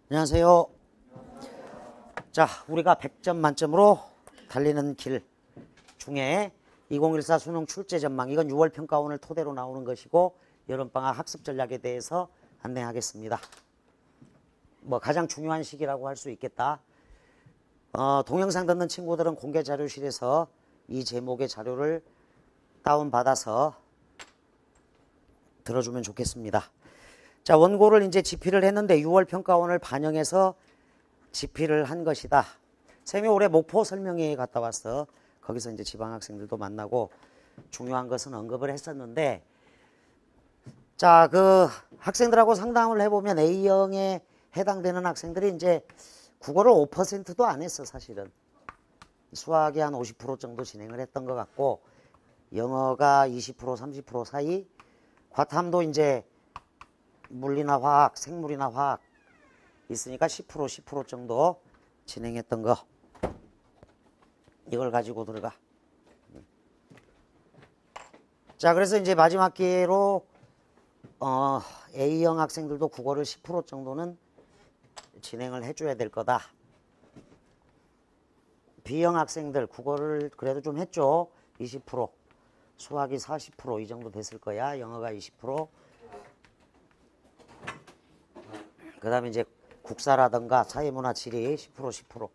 안녕하세요. 자, 우리가 100점 만점으로 달리는 길 중에 2014 수능 출제 전망, 이건 6월 평가원을 토대로 나오는 것이고 여름방학 학습 전략에 대해서 안내하겠습니다. 가장 중요한 시기라고 할 수 있겠다. 동영상 듣는 친구들은 공개 자료실에서 이 제목의 자료를 다운받아서 들어주면 좋겠습니다. 자, 원고를 이제 집필을 했는데 6월 평가원을 반영해서 집필을 한 것이다. 쌤이 올해 목포 설명회에 갔다 왔어. 거기서 이제 지방학생들도 만나고 중요한 것은 언급을 했었는데, 자, 그 학생들하고 상담을 해보면 A형에 해당되는 학생들이 이제 국어를 5%도 안 했어, 사실은. 수학이 한 50% 정도 진행을 했던 것 같고, 영어가 20%, 30% 사이, 과탐도 이제 물리나 화학, 생물이나 화학 있으니까 10% 정도 진행했던 거. 이걸 가지고 들어가. 자, 그래서 이제 마지막 기회로 A형 학생들도 국어를 10% 정도는 진행을 해줘야 될 거다. B형 학생들 국어를 그래도 좀 했죠. 20%, 수학이 40% 이 정도 됐을 거야. 영어가 20%. 그 다음에 이제 국사라든가 사회문화 지리 10%.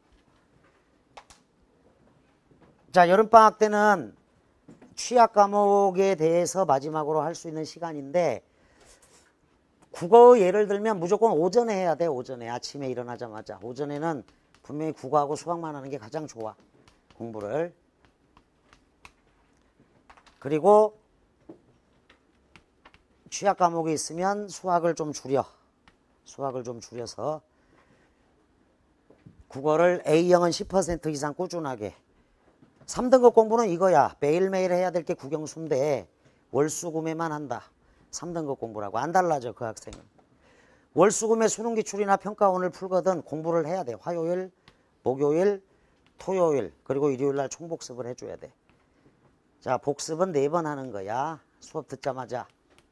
자, 여름방학 때는 취약 과목에 대해서 마지막으로 할 수 있는 시간인데, 국어 예를 들면 무조건 오전에 해야 돼. 오전에 아침에 일어나자마자. 오전에는 분명히 국어하고 수학만 하는 게 가장 좋아, 공부를. 그리고 취약 과목이 있으면 수학을 좀 줄여서 국어를 A형은 10% 이상 꾸준하게. 3등급 공부는 이거야. 매일매일 해야 될 게 국영수인데 월수금에만 한다. 3등급 공부라고. 안 달라져, 그 학생은. 월수금에 수능기출이나 평가원을 풀거든 공부를 해야 돼. 화요일, 목요일, 토요일, 그리고 일요일날 총복습을 해줘야 돼. 자, 복습은 4번 하는 거야. 수업 듣자마자.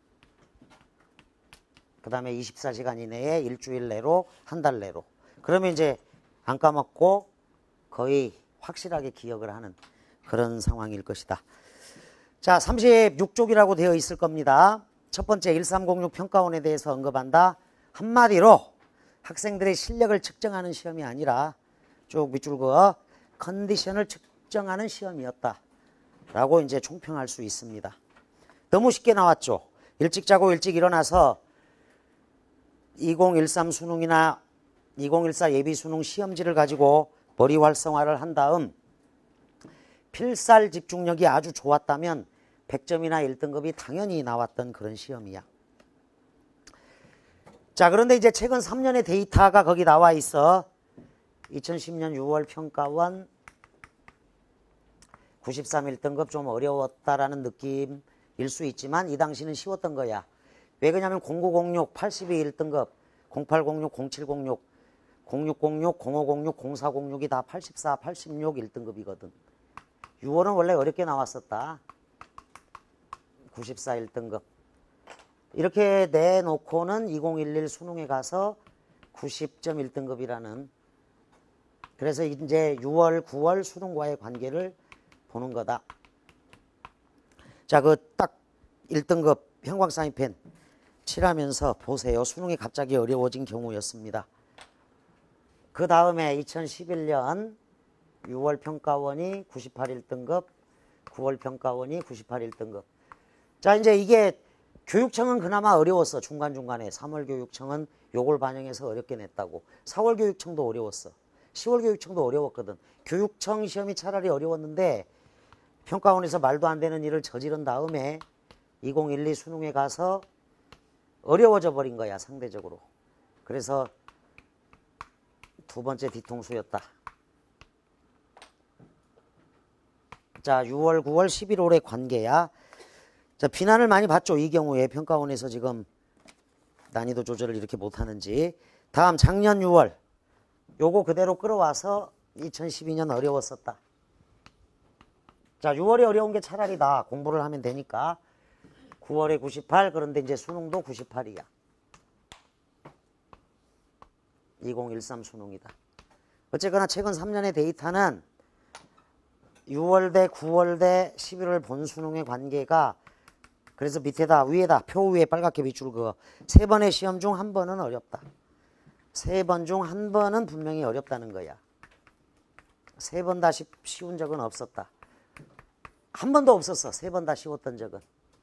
그 다음에 24시간 이내에 일주일 내로, 한 달 내로. 그러면 이제 안 까먹고 거의 확실하게 기억을 하는 그런 상황일 것이다. 자, 36쪽이라고 되어 있을 겁니다. 첫 번째 1306 평가원에 대해서 언급한다. 한마디로 학생들의 실력을 측정하는 시험이 아니라 쭉 밑줄 그어 컨디션을 측정하는 시험이었다 라고 이제 총평할 수 있습니다. 너무 쉽게 나왔죠. 일찍 자고 일찍 일어나서 2013 수능이나 2014 예비 수능 시험지를 가지고 머리 활성화를 한 다음 필살 집중력이 아주 좋았다면 100점이나 1등급이 당연히 나왔던 그런 시험이야. 자, 그런데 이제 최근 3년의 데이터가 거기 나와 있어. 2010년 6월 평가원 93 1등급 좀 어려웠다라는 느낌일 수 있지만 이 당시는 쉬웠던 거야. 왜 그러냐면 0906 82 1등급, 0806 0706 0606 0506 0406이 다 84 86 1등급이거든. 6월은 원래 어렵게 나왔었다. 94 1등급. 이렇게 내놓고는 2011 수능에 가서 90점 1등급이라는, 그래서 이제 6월, 9월 수능과의 관계를 보는 거다. 자, 그 딱 1등급 형광사인펜 칠하면서 보세요. 수능이 갑자기 어려워진 경우였습니다. 그 다음에 2011년 6월 평가원이 98 1등급, 9월 평가원이 98 1등급. 자, 이제 이게 교육청은 그나마 어려웠어. 중간중간에. 3월 교육청은 요걸 반영해서 어렵게 냈다고. 4월 교육청도 어려웠어. 10월 교육청도 어려웠거든. 교육청 시험이 차라리 어려웠는데 평가원에서 말도 안 되는 일을 저지른 다음에 2012 수능에 가서 어려워져 버린 거야, 상대적으로. 그래서 두 번째 뒤통수였다. 자, 6월, 9월, 11월의 관계야. 자, 비난을 많이 받죠. 이 경우에 평가원에서 지금 난이도 조절을 이렇게 못하는지. 다음 작년 6월 요거 그대로 끌어와서 2012년 어려웠었다. 자, 6월에 어려운 게 차라리 나 공부를 하면 되니까. 9월에 98, 그런데 이제 수능도 98이야. 2013 수능이다. 어쨌거나 최근 3년의 데이터는 6월대, 9월대, 11월 본 수능의 관계가 그래서 밑에다 위에다 표 위에 빨갛게 밑줄 그어 3번의 시험 중 1번은 어렵다. 3번 중 1번은 분명히 어렵다는 거야. 3번 다 쉬운 적은 없었다. 한 번도 없었어. 3번 다 쉬웠던 적은.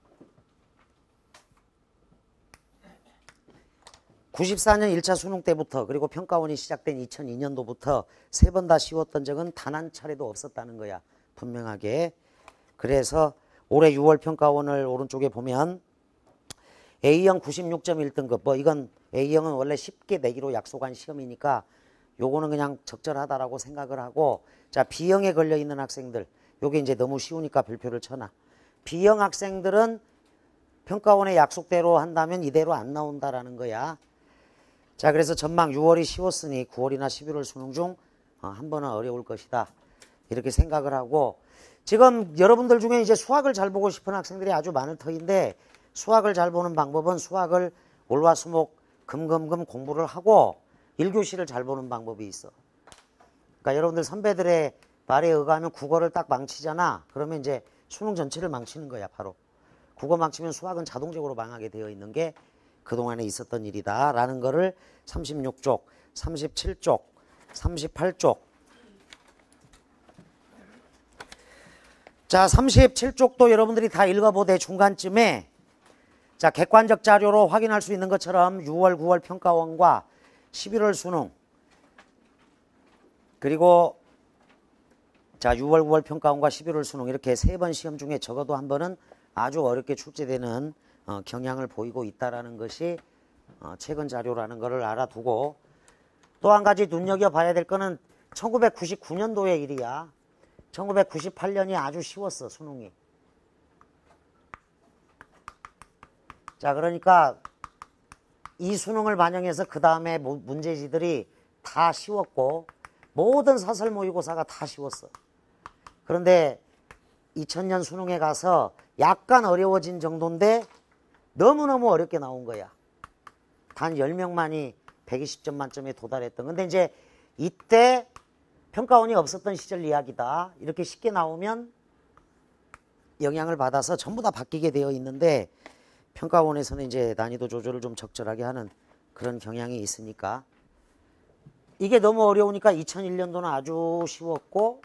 94년 1차 수능 때부터 그리고 평가원이 시작된 2002년도부터 3번 다 쉬웠던 적은 단 한 차례도 없었다는 거야. 분명하게. 그래서 올해 6월 평가원을 오른쪽에 보면 A형 96.1등급 뭐 이건 A형은 원래 쉽게 내기로 약속한 시험이니까 요거는 그냥 적절하다라고 생각을 하고 자 B형에 걸려있는 학생들 요게 이제 너무 쉬우니까 별표를 쳐놔. B형 학생들은 평가원의 약속대로 한다면 이대로 안 나온다라는 거야. 자 그래서 전망 6월이 쉬웠으니 9월이나 11월 수능 중 한 번은 어려울 것이다. 이렇게 생각을 하고 지금 여러분들 중에 이제 수학을 잘 보고 싶은 학생들이 아주 많을 터인데 수학을 잘 보는 방법은 수학을 월화수목 금금금 공부를 하고 1교시를 잘 보는 방법이 있어. 그러니까 여러분들 선배들의 말에 의하면 국어를 딱 망치잖아. 그러면 이제 수능 전체를 망치는 거야 바로. 국어 망치면 수학은 자동적으로 망하게 되어 있는 게 그동안에 있었던 일이다 라는 거를 36쪽, 37쪽, 38쪽 자 37쪽도 여러분들이 다 읽어보되 중간쯤에 자 객관적 자료로 확인할 수 있는 것처럼 6월 9월 평가원과 11월 수능 그리고 자 6월 9월 평가원과 11월 수능 이렇게 3번 시험 중에 적어도 한 번은 아주 어렵게 출제되는 경향을 보이고 있다는 것이 최근 자료라는 것을 알아두고 또 한 가지 눈여겨봐야 될 거는 1999년도의 일이야. 1998년이 아주 쉬웠어 수능이. 자 그러니까 이 수능을 반영해서 그 다음에 문제지들이 다 쉬웠고 모든 사설 모의고사가 다 쉬웠어. 그런데 2000년 수능에 가서 약간 어려워진 정도인데 너무너무 어렵게 나온 거야. 단 10명만이 120점 만점에 도달했던. 근데 이제 이때 평가원이 없었던 시절 이야기다. 이렇게 쉽게 나오면 영향을 받아서 전부 다 바뀌게 되어 있는데 평가원에서는 이제 난이도 조절을 좀 적절하게 하는 그런 경향이 있으니까 이게 너무 어려우니까 2001년도는 아주 쉬웠고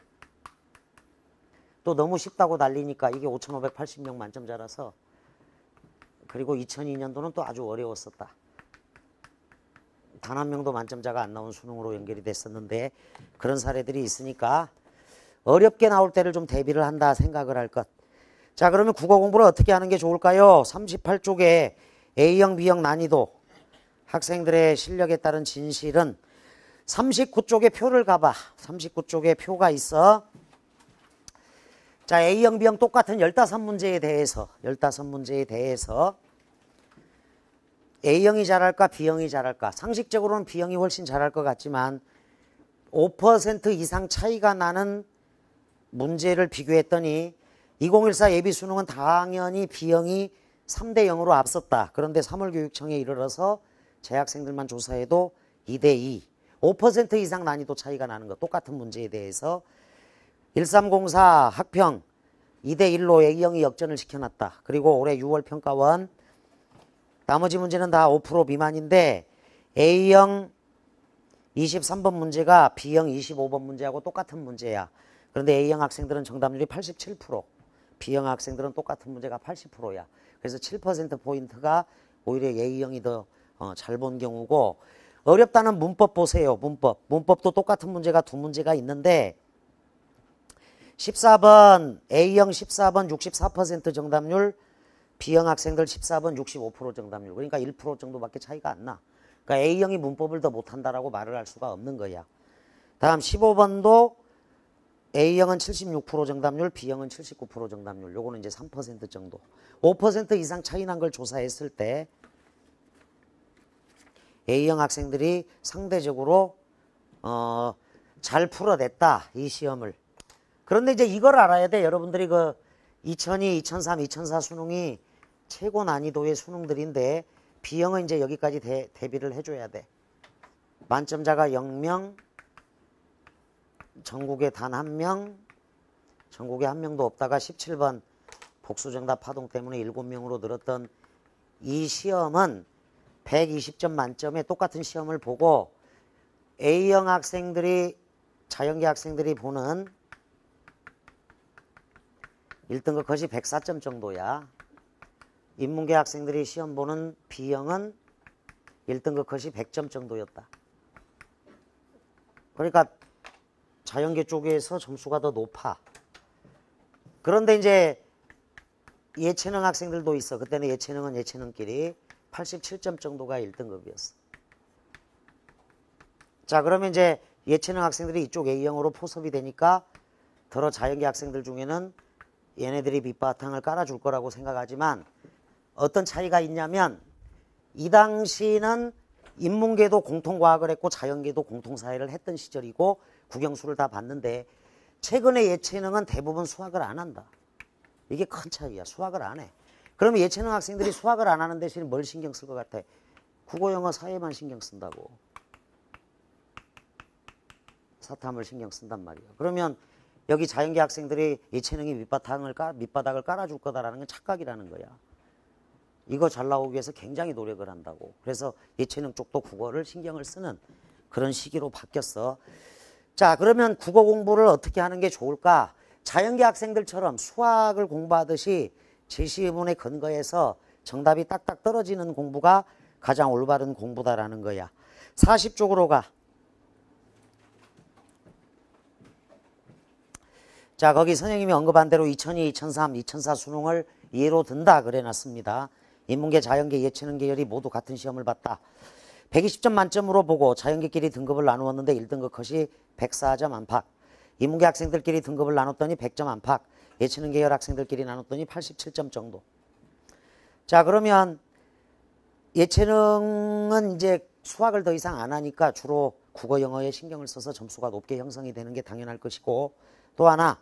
또 너무 쉽다고 난리니까 이게 5580명 만점자라서 그리고 2002년도는 또 아주 어려웠었다. 단 한 명도 만점자가 안 나온 수능으로 연결이 됐었는데 그런 사례들이 있으니까 어렵게 나올 때를 좀 대비를 한다 생각을 할 것. 자 그러면 국어 공부를 어떻게 하는 게 좋을까요? 38쪽에 A형 B형 난이도 학생들의 실력에 따른 진실은 39쪽에 표를 가봐. 39쪽에 표가 있어. 자 A형 B형 똑같은 15문제에 대해서 A형이 잘할까 B형이 잘할까. 상식적으로는 B형이 훨씬 잘할 것 같지만 5% 이상 차이가 나는 문제를 비교했더니 2014 예비수능은 당연히 B형이 3대 0으로 앞섰다. 그런데 3월 교육청에 이르러서 재학생들만 조사해도 2대 2. 5% 이상 난이도 차이가 나는 것. 똑같은 문제에 대해서 1304 학평 2대 1로 A형이 역전을 시켜놨다. 그리고 올해 6월 평가원 나머지 문제는 다 5% 미만인데 A형 23번 문제가 B형 25번 문제하고 똑같은 문제야. 그런데 A형 학생들은 정답률이 87%, B형 학생들은 똑같은 문제가 80%야. 그래서 7%포인트가 오히려 A형이 더 잘 본 경우고 어렵다는 문법 보세요. 문법도 똑같은 문제가 두 문제가 있는데 14번 A형 14번 64% 정답률 B형 학생들 14번 65% 정답률. 그러니까 1% 정도밖에 차이가 안 나. 그러니까 A형이 문법을 더 못한다라고 말을 할 수가 없는 거야. 다음 15번도 A형은 76% 정답률, B형은 79% 정답률. 요거는 이제 3% 정도. 5% 이상 차이 난 걸 조사했을 때 A형 학생들이 상대적으로 잘 풀어냈다. 이 시험을. 그런데 이제 이걸 알아야 돼. 여러분들이 그 2002, 2003, 2004 수능이 최고 난이도의 수능들인데 B형은 이제 여기까지 대비를 해줘야 돼. 만점자가 0명, 전국에 단 1명, 전국에 1명도 없다가 17번 복수정답 파동 때문에 7명으로 늘었던 이 시험은 120점 만점에 똑같은 시험을 보고 A형 학생들이 자연계 학생들이 보는 1등급 컷이 104점 정도야. 인문계 학생들이 시험 보는 B형은 1등급 컷이 100점 정도였다. 그러니까 자연계 쪽에서 점수가 더 높아. 그런데 이제 예체능 학생들도 있어. 그때는 예체능은 예체능끼리 87점 정도가 1등급이었어. 자, 그러면 이제 예체능 학생들이 이쪽 A형으로 포섭이 되니까 더러 자연계 학생들 중에는 얘네들이 밑바탕을 깔아줄 거라고 생각하지만 어떤 차이가 있냐면 이 당시는 인문계도 공통과학을 했고 자연계도 공통사회를 했던 시절이고 국영수를 다 봤는데 최근에 예체능은 대부분 수학을 안 한다. 이게 큰 차이야. 수학을 안 해. 그러면 예체능 학생들이 수학을 안 하는 대신 뭘 신경 쓸 것 같아? 국어, 영어, 사회만 신경 쓴다고. 사탐을 신경 쓴단 말이야. 그러면 여기 자연계 학생들이 예체능이 밑바닥을 깔아줄 거다라는 건 착각이라는 거야. 이거 잘 나오기 위해서 굉장히 노력을 한다고. 그래서 예체능 쪽도 국어를 신경을 쓰는 그런 시기로 바뀌었어. 자, 그러면 국어 공부를 어떻게 하는 게 좋을까? 자연계 학생들처럼 수학을 공부하듯이 제시문에 근거해서 정답이 딱딱 떨어지는 공부가 가장 올바른 공부다라는 거야. 40쪽으로 가. 자, 거기 선생님이 언급한 대로 2002, 2003, 2004 수능을 예로 든다 그래 놨습니다. 인문계, 자연계, 예체능 계열이 모두 같은 시험을 봤다. 120점 만점으로 보고 자연계끼리 등급을 나누었는데 1등급 컷이 104점 안팎. 인문계 학생들끼리 등급을 나눴더니 100점 안팎. 예체능 계열 학생들끼리 나눴더니 87점 정도. 자, 그러면 예체능은 이제 수학을 더 이상 안 하니까 주로 국어, 영어에 신경을 써서 점수가 높게 형성이 되는 게 당연할 것이고, 또 하나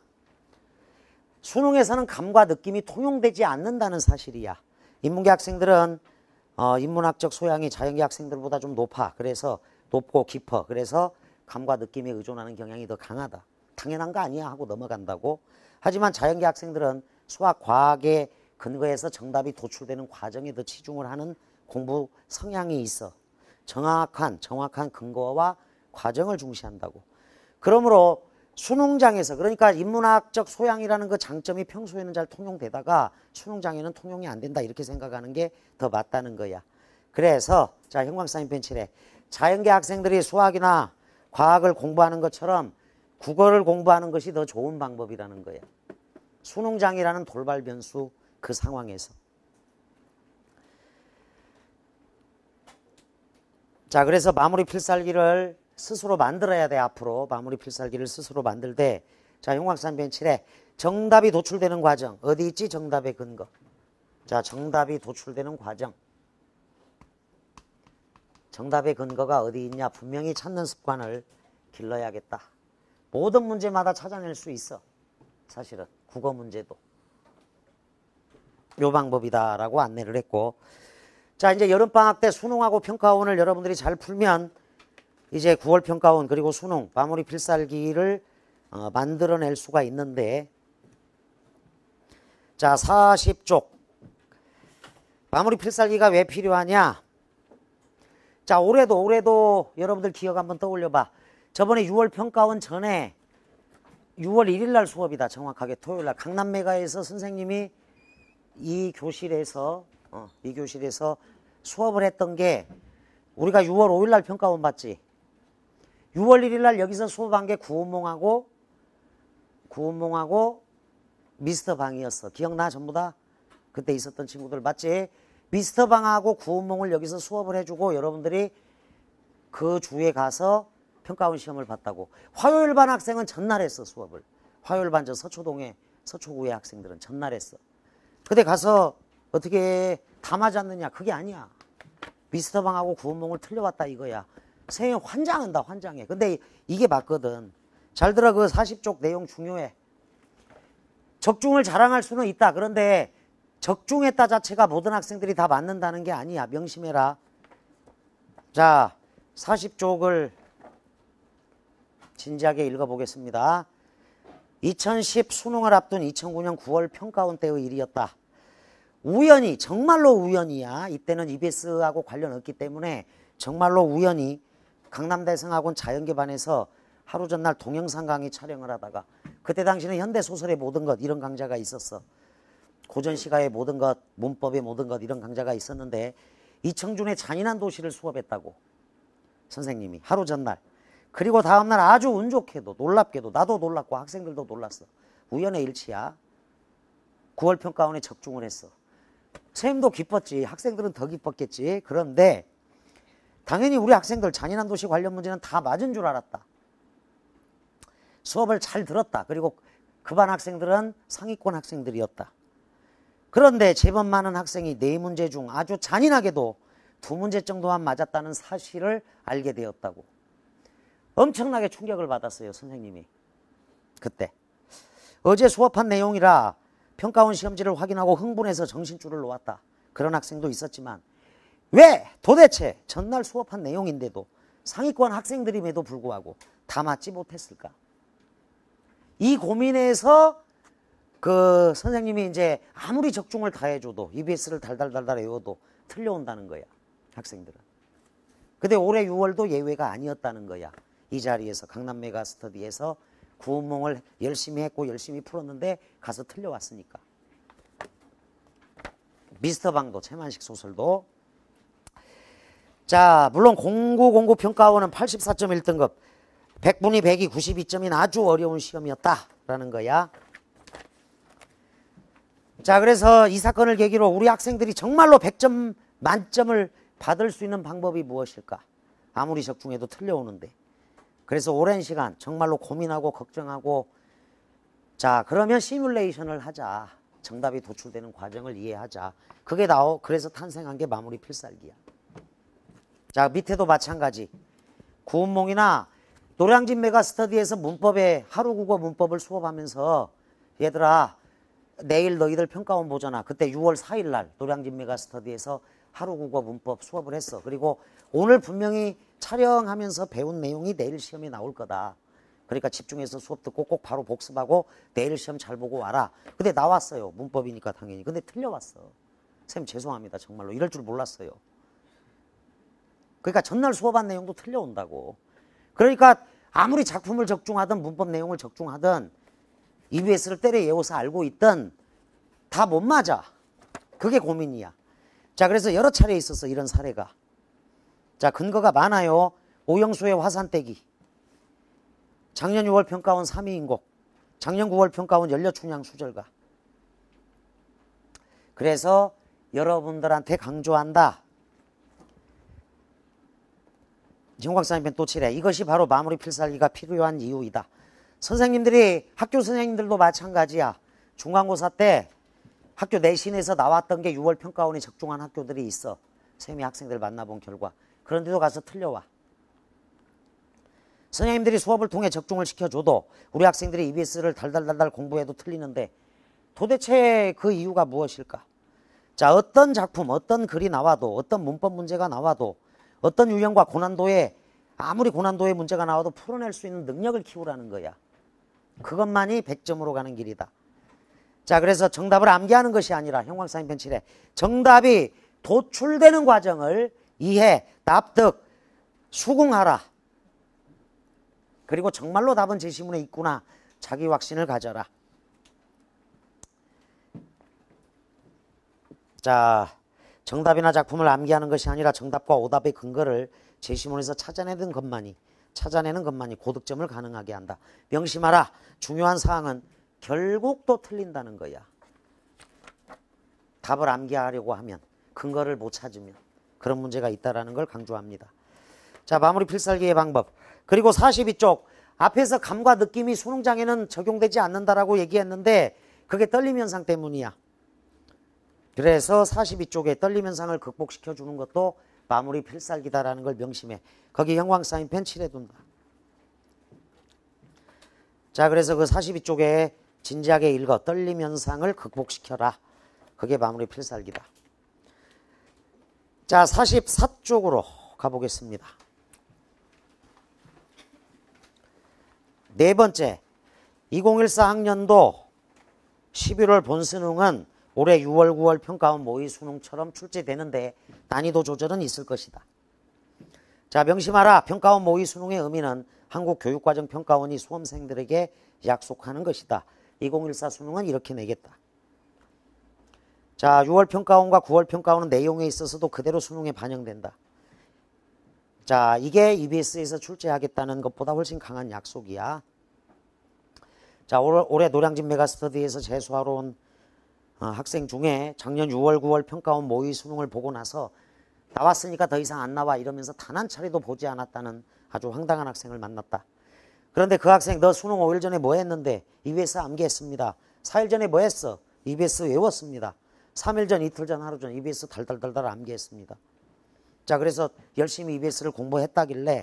수능에서는 감과 느낌이 통용되지 않는다는 사실이야. 인문계 학생들은 인문학적 소양이 자연계 학생들보다 좀 높아. 그래서 높고 깊어. 그래서 감과 느낌에 의존하는 경향이 더 강하다. 당연한 거 아니야 하고 넘어간다고. 하지만 자연계 학생들은 수학, 과학에 근거해서 정답이 도출되는 과정에 더 치중을 하는 공부 성향이 있어. 정확한 근거와 과정을 중시한다고. 그러므로 수능장에서, 그러니까 인문학적 소양이라는 그 장점이 평소에는 잘 통용되다가 수능장에는 통용이 안 된다 이렇게 생각하는 게 더 맞다는 거야. 그래서 자, 형광사인 펜칠에 자연계 학생들이 수학이나 과학을 공부하는 것처럼 국어를 공부하는 것이 더 좋은 방법이라는 거야. 수능장이라는 돌발 변수 그 상황에서. 자, 그래서 마무리 필살기를 스스로 만들어야 돼. 앞으로 마무리 필살기를 스스로 만들 때 자, 형광산 펜칠에 정답이 도출되는 과정 어디 있지? 정답의 근거. 자, 정답이 도출되는 과정. 정답의 근거가 어디 있냐? 분명히 찾는 습관을 길러야겠다. 모든 문제마다 찾아낼 수 있어. 사실은 국어 문제도 요 방법이다라고 안내를 했고, 자, 이제 여름방학 때 수능하고 평가원을 여러분들이 잘 풀면 이제 9월 평가원 그리고 수능 마무리 필살기를 만들어낼 수가 있는데, 자, 40쪽 마무리 필살기가 왜 필요하냐? 자, 올해도 여러분들 기억 한번 떠올려봐. 저번에 6월 평가원 전에 6월 1일 날 수업이다. 정확하게 토요일 날 강남메가에서 선생님이 이 교실에서 수업을 했던 게 우리가 6월 5일 날 평가원 봤지. 6월 1일 날 여기서 수업한 게 구운몽하고 미스터 방이었어. 기억나? 전부 다? 그때 있었던 친구들 맞지? 미스터 방하고 구운몽을 여기서 수업을 해주고 여러분들이 그 주에 가서 평가원 시험을 봤다고. 화요일 반 학생은 전날 했어, 수업을. 화요일 반 저 서초동에 서초구의 학생들은 전날 했어. 근데 가서 어떻게 다 맞았느냐? 그게 아니야. 미스터 방하고 구운몽을 틀려왔다 이거야. 선생님 환장한다, 환장해. 근데 이게 맞거든. 잘 들어. 그 40쪽 내용 중요해. 적중을 자랑할 수는 있다. 그런데 적중했다 자체가 모든 학생들이 다 맞는다는 게 아니야. 명심해라. 자, 40쪽을 진지하게 읽어보겠습니다. 2010 수능을 앞둔 2009년 9월 평가원 때의 일이었다. 우연히, 정말로 우연이야. 이때는 EBS하고 관련 없기 때문에 정말로 우연히 강남대성학원 자연계반에서 하루 전날 동영상 강의 촬영을 하다가, 그때 당시는 현대소설의 모든 것 이런 강좌가 있었어. 고전시가의 모든 것, 문법의 모든 것 이런 강좌가 있었는데 이청준의 잔인한 도시를 수업했다고 선생님이 하루 전날. 그리고 다음날 아주 운 좋게도 놀랍게도 나도 놀랐고 학생들도 놀랐어. 우연의 일치야. 9월 평가원에 적중을 했어. 선생님도 기뻤지. 학생들은 더 기뻤겠지. 그런데 당연히 우리 학생들 잔인한 도시 관련 문제는 다 맞은 줄 알았다. 수업을 잘 들었다. 그리고 그 반 학생들은 상위권 학생들이었다. 그런데 제법 많은 학생이 4문제 중 아주 잔인하게도 2문제 정도만 맞았다는 사실을 알게 되었다고. 엄청나게 충격을 받았어요, 선생님이. 그때. 어제 수업한 내용이라 평가원 시험지를 확인하고 흥분해서 정신줄을 놓았다. 그런 학생도 있었지만 왜 도대체 전날 수업한 내용인데도 상위권 학생들임에도 불구하고 다 맞지 못했을까? 이 고민에서 그 선생님이 이제 아무리 적중을 다 해줘도 EBS를 달달달달 외워도 틀려온다는 거야, 학생들은. 근데 올해 6월도 예외가 아니었다는 거야. 이 자리에서 강남 메가스터디에서 구운몽을 열심히 했고 열심히 풀었는데 가서 틀려왔으니까. 미스터 방도 최만식 소설도. 자, 물론 공구 평가원은 84.1등급 100분위 100이 92점인 아주 어려운 시험이었다라는 거야. 자, 그래서 이 사건을 계기로 우리 학생들이 정말로 100점 만점을 받을 수 있는 방법이 무엇일까? 아무리 적중해도 틀려오는데. 그래서 오랜 시간 정말로 고민하고 걱정하고, 자, 그러면 시뮬레이션을 하자. 정답이 도출되는 과정을 이해하자. 그게 그래서 탄생한 게 마무리 필살기야. 자, 밑에도 마찬가지. 구운몽이나 노량진 메가스터디에서 문법에 하루 국어 문법을 수업하면서 얘들아 내일 너희들 평가원 보잖아. 그때 6월 4일 날 노량진 메가스터디에서 하루 국어 문법 수업을 했어. 그리고 오늘 분명히 촬영하면서 배운 내용이 내일 시험에 나올 거다. 그러니까 집중해서 수업 듣고 꼭 바로 복습하고 내일 시험 잘 보고 와라. 근데 나왔어요. 문법이니까 당연히. 근데 틀려왔어. 선생님 죄송합니다. 정말로 이럴 줄 몰랐어요. 그러니까 전날 수업한 내용도 틀려온다고. 그러니까 아무리 작품을 적중하든 문법 내용을 적중하든 EBS를 때려 외워서 알고 있든 다 못 맞아. 그게 고민이야. 자, 그래서 여러 차례 있었어, 이런 사례가. 자, 근거가 많아요. 오영수의 화산떼기, 작년 6월 평가원 3위인곡, 작년 9월 평가원 연려춘향 수절가. 그래서 여러분들한테 강조한다. 정곽사님편 또 칠해. 이것이 바로 마무리 필살기가 필요한 이유이다. 선생님들이, 학교 선생님들도 마찬가지야. 중간고사 때 학교 내신에서 나왔던 게 6월 평가원에 적중한 학교들이 있어. 선생님이 학생들 만나본 결과. 그런데도 가서 틀려와. 선생님들이 수업을 통해 적중을 시켜줘도 우리 학생들이 EBS를 달달달달 공부해도 틀리는데 도대체 그 이유가 무엇일까? 자, 어떤 작품, 어떤 글이 나와도, 어떤 문법 문제가 나와도, 어떤 유형과 고난도에, 아무리 고난도의 문제가 나와도 풀어낼 수 있는 능력을 키우라는 거야. 그것만이 100점으로 가는 길이다. 자, 그래서 정답을 암기하는 것이 아니라 형광사인편 7에 정답이 도출되는 과정을 이해, 납득, 수긍하라. 그리고 정말로 답은 제시문에 있구나. 자기 확신을 가져라. 자, 정답이나 작품을 암기하는 것이 아니라 정답과 오답의 근거를 제시문에서 찾아내는 것만이 고득점을 가능하게 한다. 명심하라. 중요한 사항은 결국 또 틀린다는 거야. 답을 암기하려고 하면, 근거를 못 찾으면 그런 문제가 있다는 걸 강조합니다. 자, 마무리 필살기의 방법. 그리고 42쪽. 앞에서 감과 느낌이 수능장에는 적용되지 않는다라고 얘기했는데 그게 떨림 현상 때문이야. 그래서 42쪽에 떨림 현상을 극복시켜 주는 것도 마무리 필살기다라는 걸 명심해. 거기 형광사인펜 칠해둔다. 자, 그래서 그 42쪽에 진지하게 읽어. 떨림 현상을 극복시켜라. 그게 마무리 필살기다. 자, 44쪽으로 가보겠습니다. 네 번째, 2014 학년도 11월 본수능은 올해 6월, 9월 평가원 모의 수능처럼 출제되는데 난이도 조절은 있을 것이다. 자, 명심하라. 평가원 모의 수능의 의미는 한국교육과정평가원이 수험생들에게 약속하는 것이다. 2014 수능은 이렇게 내겠다. 자, 6월 평가원과 9월 평가원은 내용에 있어서도 그대로 수능에 반영된다. 자, 이게 EBS에서 출제하겠다는 것보다 훨씬 강한 약속이야. 자, 올해 노량진 메가스터디에서 재수하러 온 학생 중에 작년 6월, 9월 평가원 모의 수능을 보고 나서 나왔으니까 더 이상 안 나와 이러면서 단 한 차례도 보지 않았다는 아주 황당한 학생을 만났다. 그런데 그 학생, 너 수능 5일 전에 뭐 했는데? EBS 암기했습니다. 4일 전에 뭐 했어? EBS 외웠습니다. 3일 전, 이틀 전, 하루 전 EBS 달달달달 암기했습니다. 자, 그래서 열심히 EBS를 공부했다길래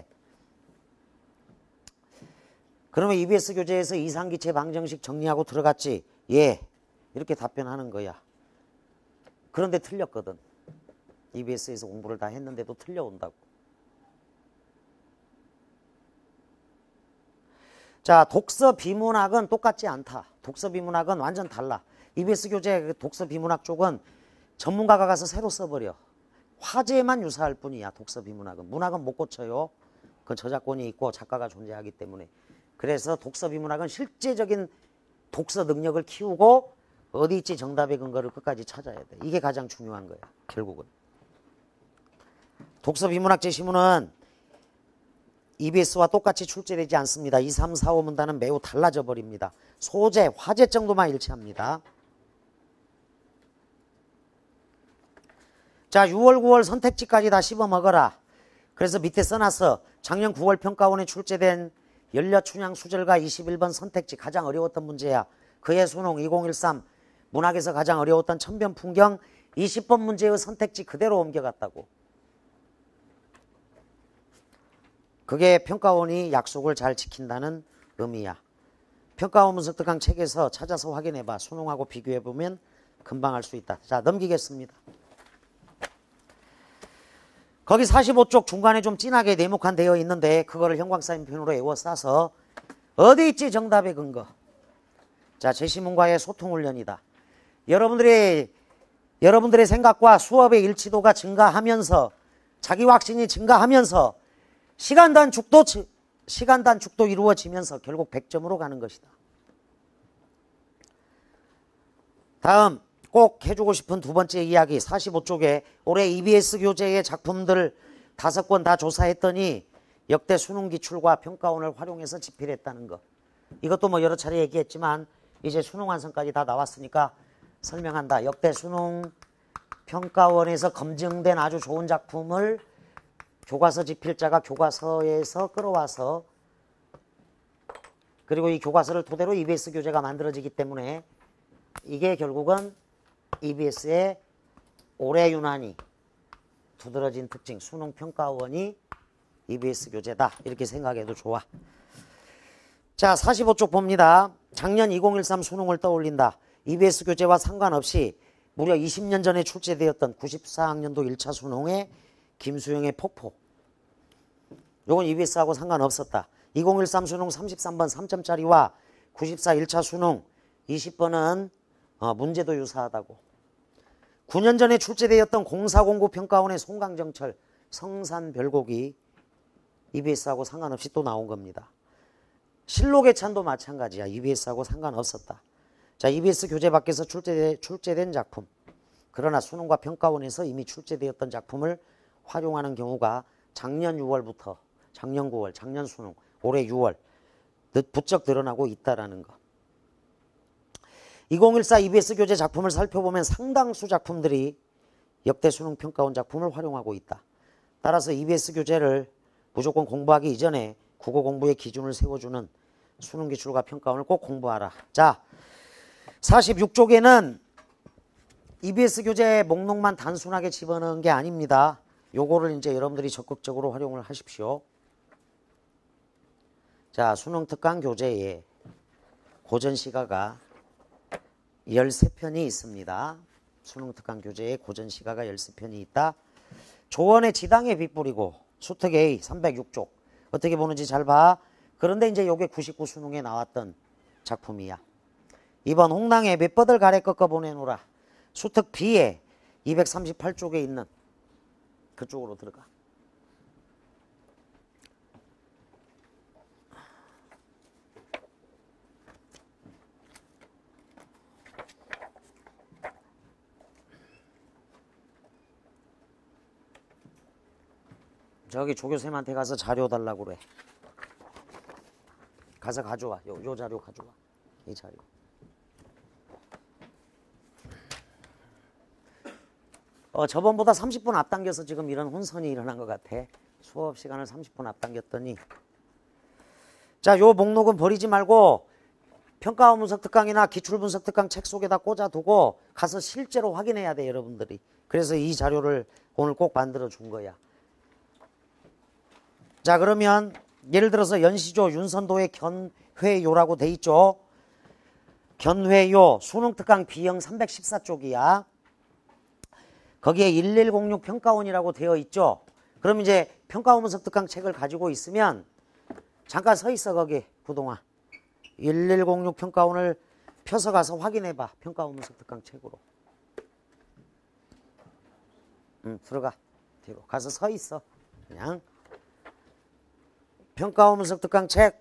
그러면 EBS 교재에서 이상기체 방정식 정리하고 들어갔지? 예. 이렇게 답변하는 거야. 그런데 틀렸거든. EBS에서 공부를 다 했는데도 틀려온다고. 자, 독서 비문학은 똑같지 않다. 독서 비문학은 완전 달라. EBS 교재 독서 비문학 쪽은 전문가가 가서 새로 써버려. 화제만 유사할 뿐이야. 독서 비문학은. 문학은 못 고쳐요. 그건 저작권이 있고 작가가 존재하기 때문에. 그래서 독서 비문학은 실제적인 독서 능력을 키우고 어디 있지 정답의 근거를 끝까지 찾아야 돼. 이게 가장 중요한 거야. 결국은. 독서 비문학 제시문은 EBS와 똑같이 출제되지 않습니다. 2, 3, 4, 5문단은 매우 달라져 버립니다. 소재, 화제 정도만 일치합니다. 자, 6월, 9월 선택지까지 다 씹어먹어라. 그래서 밑에 써놨어. 작년 9월 평가원에 출제된 연려춘향 수절가 21번 선택지 가장 어려웠던 문제야. 그의 수능 2013 문학에서 가장 어려웠던 천변풍경 20번 문제의 선택지 그대로 옮겨갔다고. 그게 평가원이 약속을 잘 지킨다는 의미야. 평가원 분석특강 책에서 찾아서 확인해봐. 수능하고 비교해보면 금방 알 수 있다. 자, 넘기겠습니다. 거기 45쪽 중간에 좀 진하게 네모칸 되어 있는데 그거를 형광사인펜으로 에워싸서 어디 있지 정답의 근거. 자, 제시문과의 소통훈련이다. 여러분들의 생각과 수업의 일치도가 증가하면서 자기 확신이 증가하면서 시간 단축도 이루어지면서 결국 100점으로 가는 것이다. 다음 꼭 해주고 싶은 두 번째 이야기 45쪽에 올해 EBS 교재의 작품들 5권 다 조사했더니 역대 수능 기출과 평가원을 활용해서 집필했다는 거. 이것도 뭐 여러 차례 얘기했지만 이제 수능 완성까지 다 나왔으니까 설명한다. 역대 수능 평가원에서 검증된 아주 좋은 작품을 교과서 집필자가 교과서에서 끌어와서 그리고 이 교과서를 토대로 EBS 교재가 만들어지기 때문에 이게 결국은 EBS의 오래 유난히 두드러진 특징 수능 평가원이 EBS 교재다 이렇게 생각해도 좋아. 자, 45쪽 봅니다. 작년 2013 수능을 떠올린다. EBS 교재와 상관없이 무려 20년 전에 출제되었던 94학년도 1차 수능의 김수영의 폭포. 요건 EBS하고 상관없었다. 2013 수능 33번 3점짜리와 94 1차 수능 20번은 문제도 유사하다고. 9년 전에 출제되었던 공사공고 평가원의 송강정철 성산별곡이 EBS하고 상관없이 또 나온 겁니다. 실록의 찬도 마찬가지야. EBS하고 상관없었다. 자, EBS 교재 밖에서 출제된 작품. 그러나 수능과 평가원에서 이미 출제되었던 작품을 활용하는 경우가 작년 6월부터 작년 9월, 작년 수능, 올해 6월 부쩍 늘어나고 있다라는 거. 2014 EBS 교재 작품을 살펴보면 상당수 작품들이 역대 수능 평가원 작품을 활용하고 있다. 따라서 EBS 교재를 무조건 공부하기 이전에 국어 공부의 기준을 세워주는 수능 기출과 평가원을 꼭 공부하라. 자, 46쪽에는 EBS 교재 목록만 단순하게 집어넣은 게 아닙니다. 요거를 이제 여러분들이 적극적으로 활용을 하십시오. 자, 수능 특강 교재에 고전 시가가 13편이 있습니다. 수능 특강 교재에 고전 시가가 13편이 있다. 조언의 지당에 빗뿌리고 수특 A 306쪽 어떻게 보는지 잘 봐. 그런데 이제 요게 99 수능에 나왔던 작품이야. 2번 홍당에 밑버들 가래 꺾어 보내노라. 수특 B에 238쪽에 있는 그쪽으로 들어가. 저기 조교쌤한테 가서 자료 달라고 그래. 가서 가져와. 요 자료 가져와. 이 자료. 저번보다 30분 앞당겨서 지금 이런 혼선이 일어난 것 같아. 수업 시간을 30분 앞당겼더니. 자, 요 목록은 버리지 말고 평가원분석 특강이나 기출분석 특강 책 속에다 꽂아두고 가서 실제로 확인해야 돼, 여러분들이. 그래서 이 자료를 오늘 꼭 만들어 준 거야. 자, 그러면 예를 들어서 연시조 윤선도의 견회요라고 돼 있죠. 견회요 수능특강 B형 314쪽이야. 거기에 1106 평가원이라고 되어 있죠. 그럼 이제 평가원분석 특강 책을 가지고 있으면 잠깐 서 있어 거기 부동아. 1106 평가원을 펴서 가서 확인해봐. 평가원분석 특강 책으로. 들어가. 뒤로 가서 서 있어. 그냥. 평가원분석 특강 책.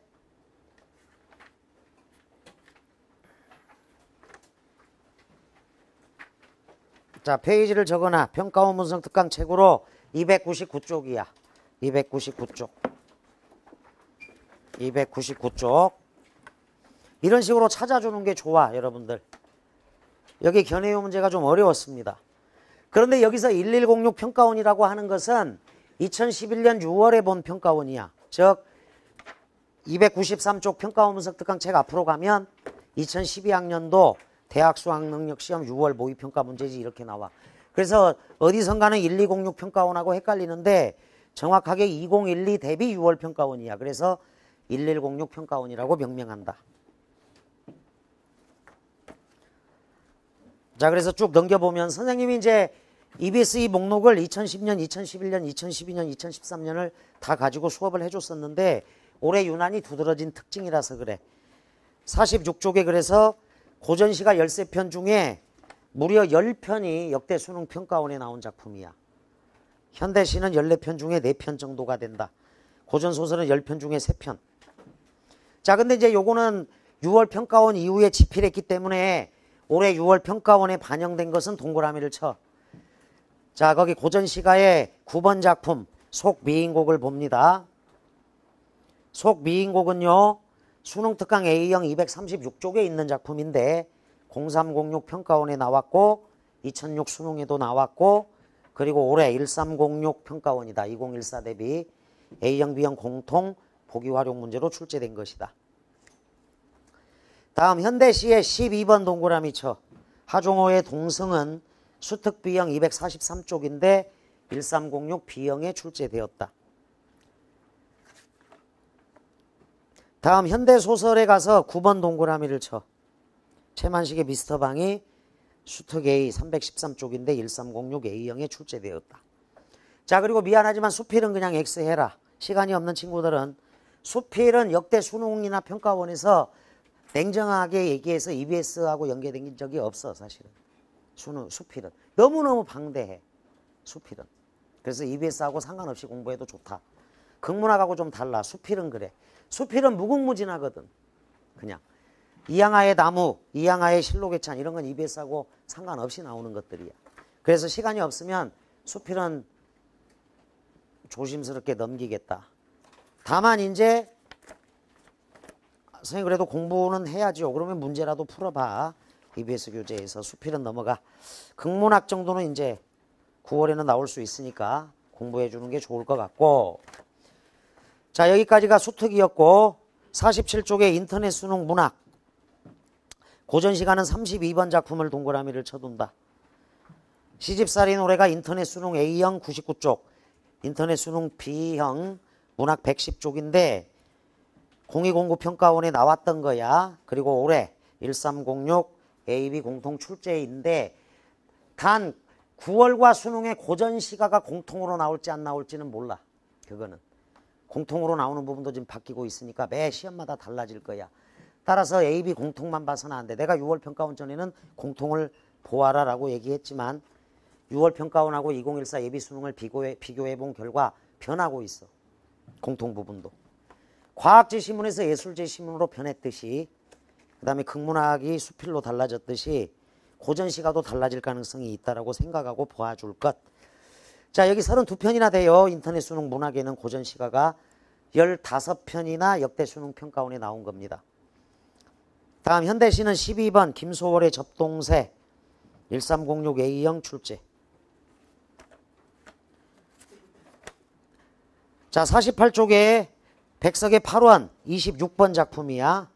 자, 페이지를 적어놔. 평가원분석 특강 책으로 299쪽이야. 299쪽. 299쪽. 이런 식으로 찾아주는 게 좋아, 여러분들. 여기 견해요 문제가 좀 어려웠습니다. 그런데 여기서 1106 평가원이라고 하는 것은 2011년 6월에 본 평가원이야. 즉 293쪽 평가원 분석 특강 책 앞으로 가면 2012학년도 대학 수학능력시험 6월 모의평가 문제지 이렇게 나와. 그래서 어디선가는 1206 평가원하고 헷갈리는데 정확하게 2012 대비 6월 평가원이야. 그래서 1106 평가원이라고 명명한다. 자, 그래서 쭉 넘겨보면 선생님이 이제 EBS 목록을 2010년, 2011년, 2012년, 2013년을 다 가지고 수업을 해줬었는데 올해 유난히 두드러진 특징이라서 그래. 46쪽에 그래서 고전시가 13편 중에 무려 10편이 역대 수능 평가원에 나온 작품이야. 현대시는 14편 중에 4편 정도가 된다. 고전소설은 10편 중에 3편. 자, 근데 이제 요거는 6월 평가원 이후에 집필했기 때문에 올해 6월 평가원에 반영된 것은 동그라미를 쳐. 자, 거기 고전시가의 9번 작품 속미인곡을 봅니다. 속미인곡은요 수능특강 A형 236쪽에 있는 작품인데 0306 평가원에 나왔고 2006 수능에도 나왔고 그리고 올해 1306 평가원이다. 2014 대비 A형 B형 공통 보기활용 문제로 출제된 것이다. 다음 현대시의 12번 동그라미 쳐. 하종호의 동성은 수특 B형 243쪽인데 1306 B형에 출제되었다. 다음 현대소설에 가서 9번 동그라미를 쳐. 최만식의 미스터방이 수특 A 313쪽인데 1306 A형에 출제되었다. 자, 그리고 미안하지만 수필은 그냥 X해라. 시간이 없는 친구들은 수필은 역대 수능이나 평가원에서 냉정하게 얘기해서 EBS하고 연계된 적이 없어. 사실은 수필은 너무너무 방대해. 수필은 그래서 EBS하고 상관없이 공부해도 좋다. 극문학하고 좀 달라. 수필은 그래. 수필은 무궁무진하거든. 그냥 이양하의 나무, 이양하의 실록의 찬 이런 건 EBS하고 상관없이 나오는 것들이야. 그래서 시간이 없으면 수필은 조심스럽게 넘기겠다. 다만 이제 선생님 그래도 공부는 해야죠. 그러면 문제라도 풀어봐. EBS 교재에서 수필은 넘어가. 극문학 정도는 이제 9월에는 나올 수 있으니까 공부해 주는 게 좋을 것 같고. 자, 여기까지가 수특이었고 47쪽에 인터넷 수능 문학. 고전시간은 32번 작품을 동그라미를 쳐둔다. 시집살이 노래가 인터넷 수능 A형 99쪽, 인터넷 수능 B형 문학 110쪽인데 0209 평가원에 나왔던 거야. 그리고 올해 1306 AB 공통 출제인데 단 9월과 수능의 고전시가가 공통으로 나올지 안 나올지는 몰라. 그거는 공통으로 나오는 부분도 지금 바뀌고 있으니까 매 시험마다 달라질 거야. 따라서 A, B 공통만 봐서는 안 돼. 내가 6월 평가원 전에는 공통을 보아라 라고 얘기했지만 6월 평가원하고 2014 예비 수능을 비교해 본 결과 변하고 있어. 공통 부분도. 과학지시문에서 예술지시문으로 변했듯이 그 다음에 국문학이 수필로 달라졌듯이 고전시가도 달라질 가능성이 있다라고 생각하고 보아줄 것. 자, 여기 32편이나 돼요. 인터넷 수능 문학에는 고전시가가 15편이나 역대 수능 평가원에 나온 겁니다. 다음 현대시는 12번 김소월의 접동새 1306A형 출제. 자, 48쪽에 백석의 8원 26번 작품이야.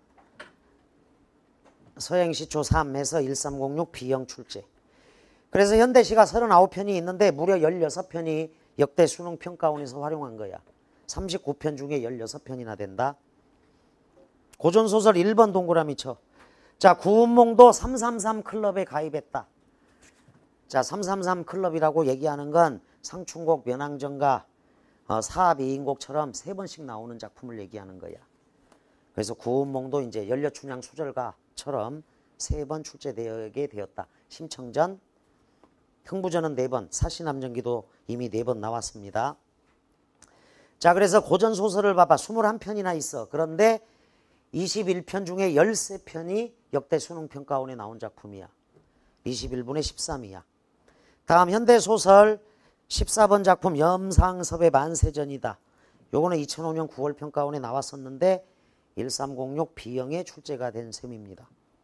서행시초 3에서 1306 B형 출제. 그래서 현대시가 39편이 있는데 무려 16편이 역대 수능 평가원에서 활용한 거야. 39편 중에 16편이나 된다. 고전소설 1번 동그라미 쳐. 자, 구운몽도 333 클럽에 가입했다. 자, 333 클럽이라고 얘기하는 건 상충곡, 면항전가, 사합 이인곡처럼 3번씩 나오는 작품을 얘기하는 거야. 그래서 구운몽도 이제 연려춘향 수절가처럼 3번 출제되게 되었다. 심청전, 흥부전은 4번, 사시남전기도 이미 4번 나왔습니다. 자, 그래서 고전소설을 봐봐. 21편이나 있어. 그런데 21편 중에 13편이 역대 수능평가원에 나온 작품이야. 21분의 13이야. 다음 현대소설 14번 작품 염상섭의 만세전이다. 요거는 2005년 9월 평가원에 나왔었는데 1306 B형에 출제가 된 셈입니다.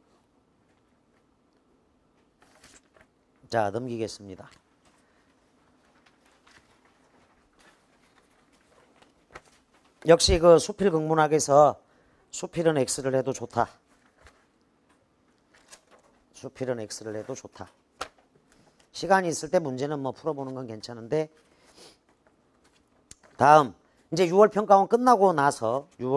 자, 넘기겠습니다. 역시 그 수필 국문학에서 수필은 X를 해도 좋다. 수필은 X를 해도 좋다. 시간이 있을 때 문제는 뭐 풀어보는 건 괜찮은데, 다음 이제 6월 평가원 끝나고 나서 그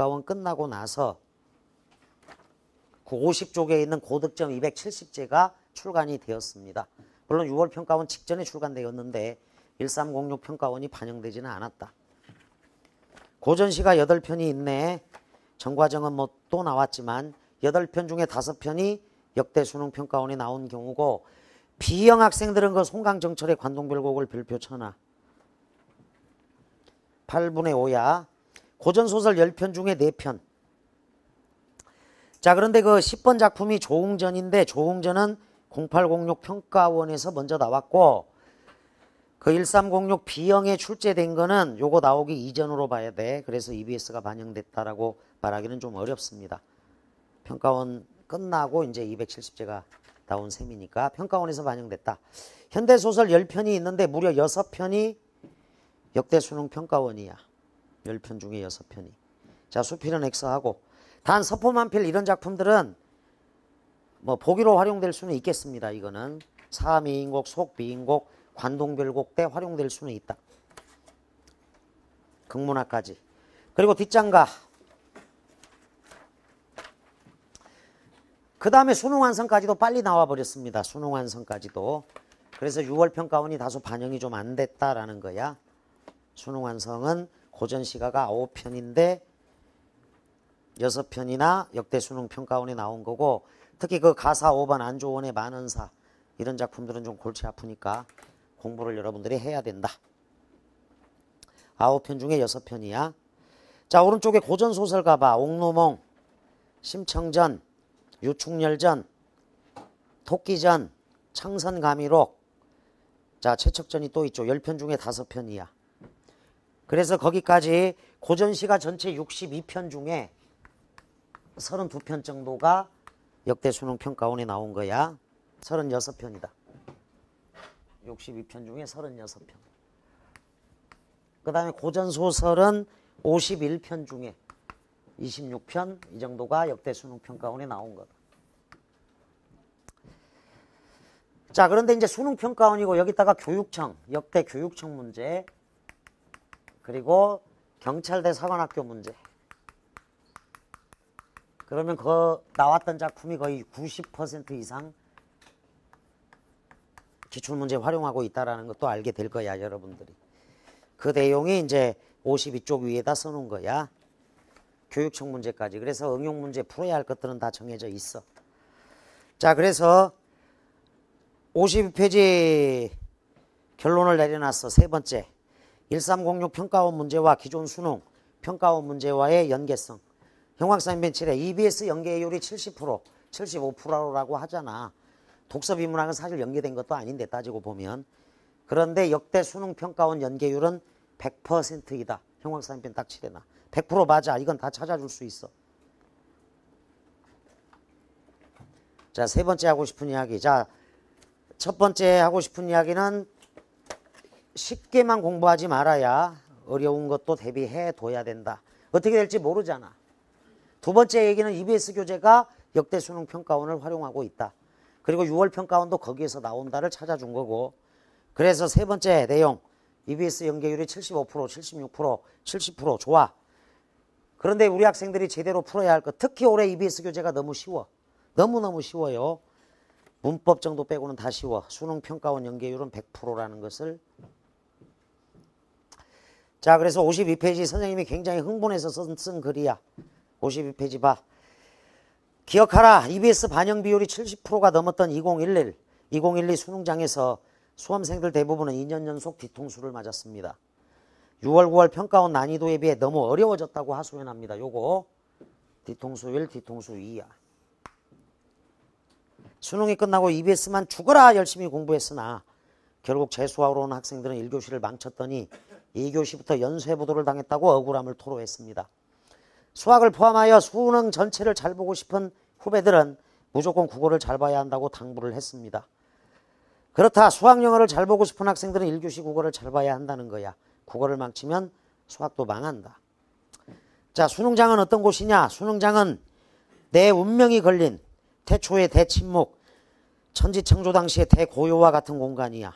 50쪽에 있는 고득점 270제가 출간이 되었습니다. 물론 6월 평가원 직전에 출간되었는데 1306 평가원이 반영되지는 않았다. 고전시가 8편이 있네. 정과정은 뭐 또 나왔지만 8편 중에 5편이 역대 수능 평가원에 나온 경우고, B형 학생들은 그 송강정철의 관동별곡을 별표 쳐놔. 8분의 5야. 고전소설 10편 중에 4편. 자, 그런데 그 10번 작품이 조웅전인데 조웅전은 0806 평가원에서 먼저 나왔고, 그 1306 B형에 출제된 거는 요거 나오기 이전으로 봐야 돼. 그래서 EBS가 반영됐다라고 말하기는 좀 어렵습니다. 평가원 끝나고 이제 270제가 나온 셈이니까 평가원에서 반영됐다. 현대소설 10편이 있는데 무려 6편이 역대 수능 평가원이야. 10편 중에 6편이. 자, 수필은 X하고. 단 서포만필 이런 작품들은 뭐 보기로 활용될 수는 있겠습니다. 이거는 사미인곡, 속비인곡, 관동별곡 때 활용될 수는 있다. 극문학까지. 그리고 뒷장가. 그 다음에 수능완성까지도 빨리 나와버렸습니다. 수능완성까지도. 그래서 6월 평가원이 다소 반영이 좀 안 됐다라는 거야. 수능완성은 고전시가가 9편인데 6편이나 역대 수능 평가원에 나온 거고, 특히 그 가사 5번 안조원의 만원사 이런 작품들은 좀 골치 아프니까 공부를 여러분들이 해야 된다. 9편 중에 6편이야. 자, 오른쪽에 고전소설 가봐. 옥노몽, 심청전, 유충열전, 토끼전, 창선가미록. 자, 최척전이 또 있죠. 10편 중에 5편이야. 그래서 거기까지 고전시가 전체 62편 중에 32편 정도가 역대 수능 평가원에 나온 거야. 36편이다. 62편 중에 36편. 그 다음에 고전소설은 51편 중에 26편 이 정도가 역대 수능 평가원에 나온 거다. 자, 그런데 이제 수능 평가원이고 여기다가 교육청, 역대 교육청 문제, 그리고 경찰대 사관학교 문제. 그러면 그 나왔던 작품이 거의 90% 이상 기출문제 활용하고 있다는 것도 알게 될 거야, 여러분들이. 그 내용이 이제 52쪽 위에다 써놓은 거야. 교육청 문제까지. 그래서 응용 문제 풀어야 할 것들은 다 정해져 있어. 자, 그래서 52페이지 결론을 내려놨어. 세 번째. 1306 평가원 문제와 기존 수능 평가원 문제와의 연계성. 형광사인 벤치래. EBS 연계율이 70%, 75%라고 하잖아. 독서 비문학은 사실 연계된 것도 아닌데 따지고 보면. 그런데 역대 수능 평가원 연계율은 100%이다. 형광사인 펜 딱 칠해놔. 100% 맞아. 이건 다 찾아줄 수 있어. 자, 세 번째 하고 싶은 이야기. 자, 첫 번째 하고 싶은 이야기는 쉽게만 공부하지 말아야 어려운 것도 대비해 둬야 된다. 어떻게 될지 모르잖아. 두 번째 얘기는 EBS 교재가 역대 수능 평가원을 활용하고 있다. 그리고 6월 평가원도 거기에서 나온다를 찾아준 거고. 그래서 세 번째 내용. EBS 연계율이 75%, 76%, 70% 좋아. 그런데 우리 학생들이 제대로 풀어야 할 것. 특히 올해 EBS 교재가 너무 쉬워. 너무너무 쉬워요. 문법 정도 빼고는 다 쉬워. 수능 평가원 연계율은 100%라는 것을. 자, 그래서 52페이지 선생님이 굉장히 흥분해서 쓴 글이야. 52페이지 봐. 기억하라. EBS 반영 비율이 70%가 넘었던 2011, 2012 수능장에서 수험생들 대부분은 2년 연속 뒤통수를 맞았습니다. 6월, 9월 평가원 난이도에 비해 너무 어려워졌다고 하소연합니다. 요거 뒤통수 1, 뒤통수 2야. 수능이 끝나고 EBS만 죽어라 열심히 공부했으나 결국 재수하러 온 학생들은 1교시를 망쳤더니 2교시부터 연쇄부도를 당했다고 억울함을 토로했습니다. 수학을 포함하여 수능 전체를 잘 보고 싶은 후배들은 무조건 국어를 잘 봐야 한다고 당부를 했습니다. 그렇다. 수학 영어를 잘 보고 싶은 학생들은 1교시 국어를 잘 봐야 한다는 거야. 국어를 망치면 수학도 망한다. 자, 수능장은 어떤 곳이냐? 수능장은 내 운명이 걸린 태초의 대침묵, 천지창조 당시의 대고요와 같은 공간이야.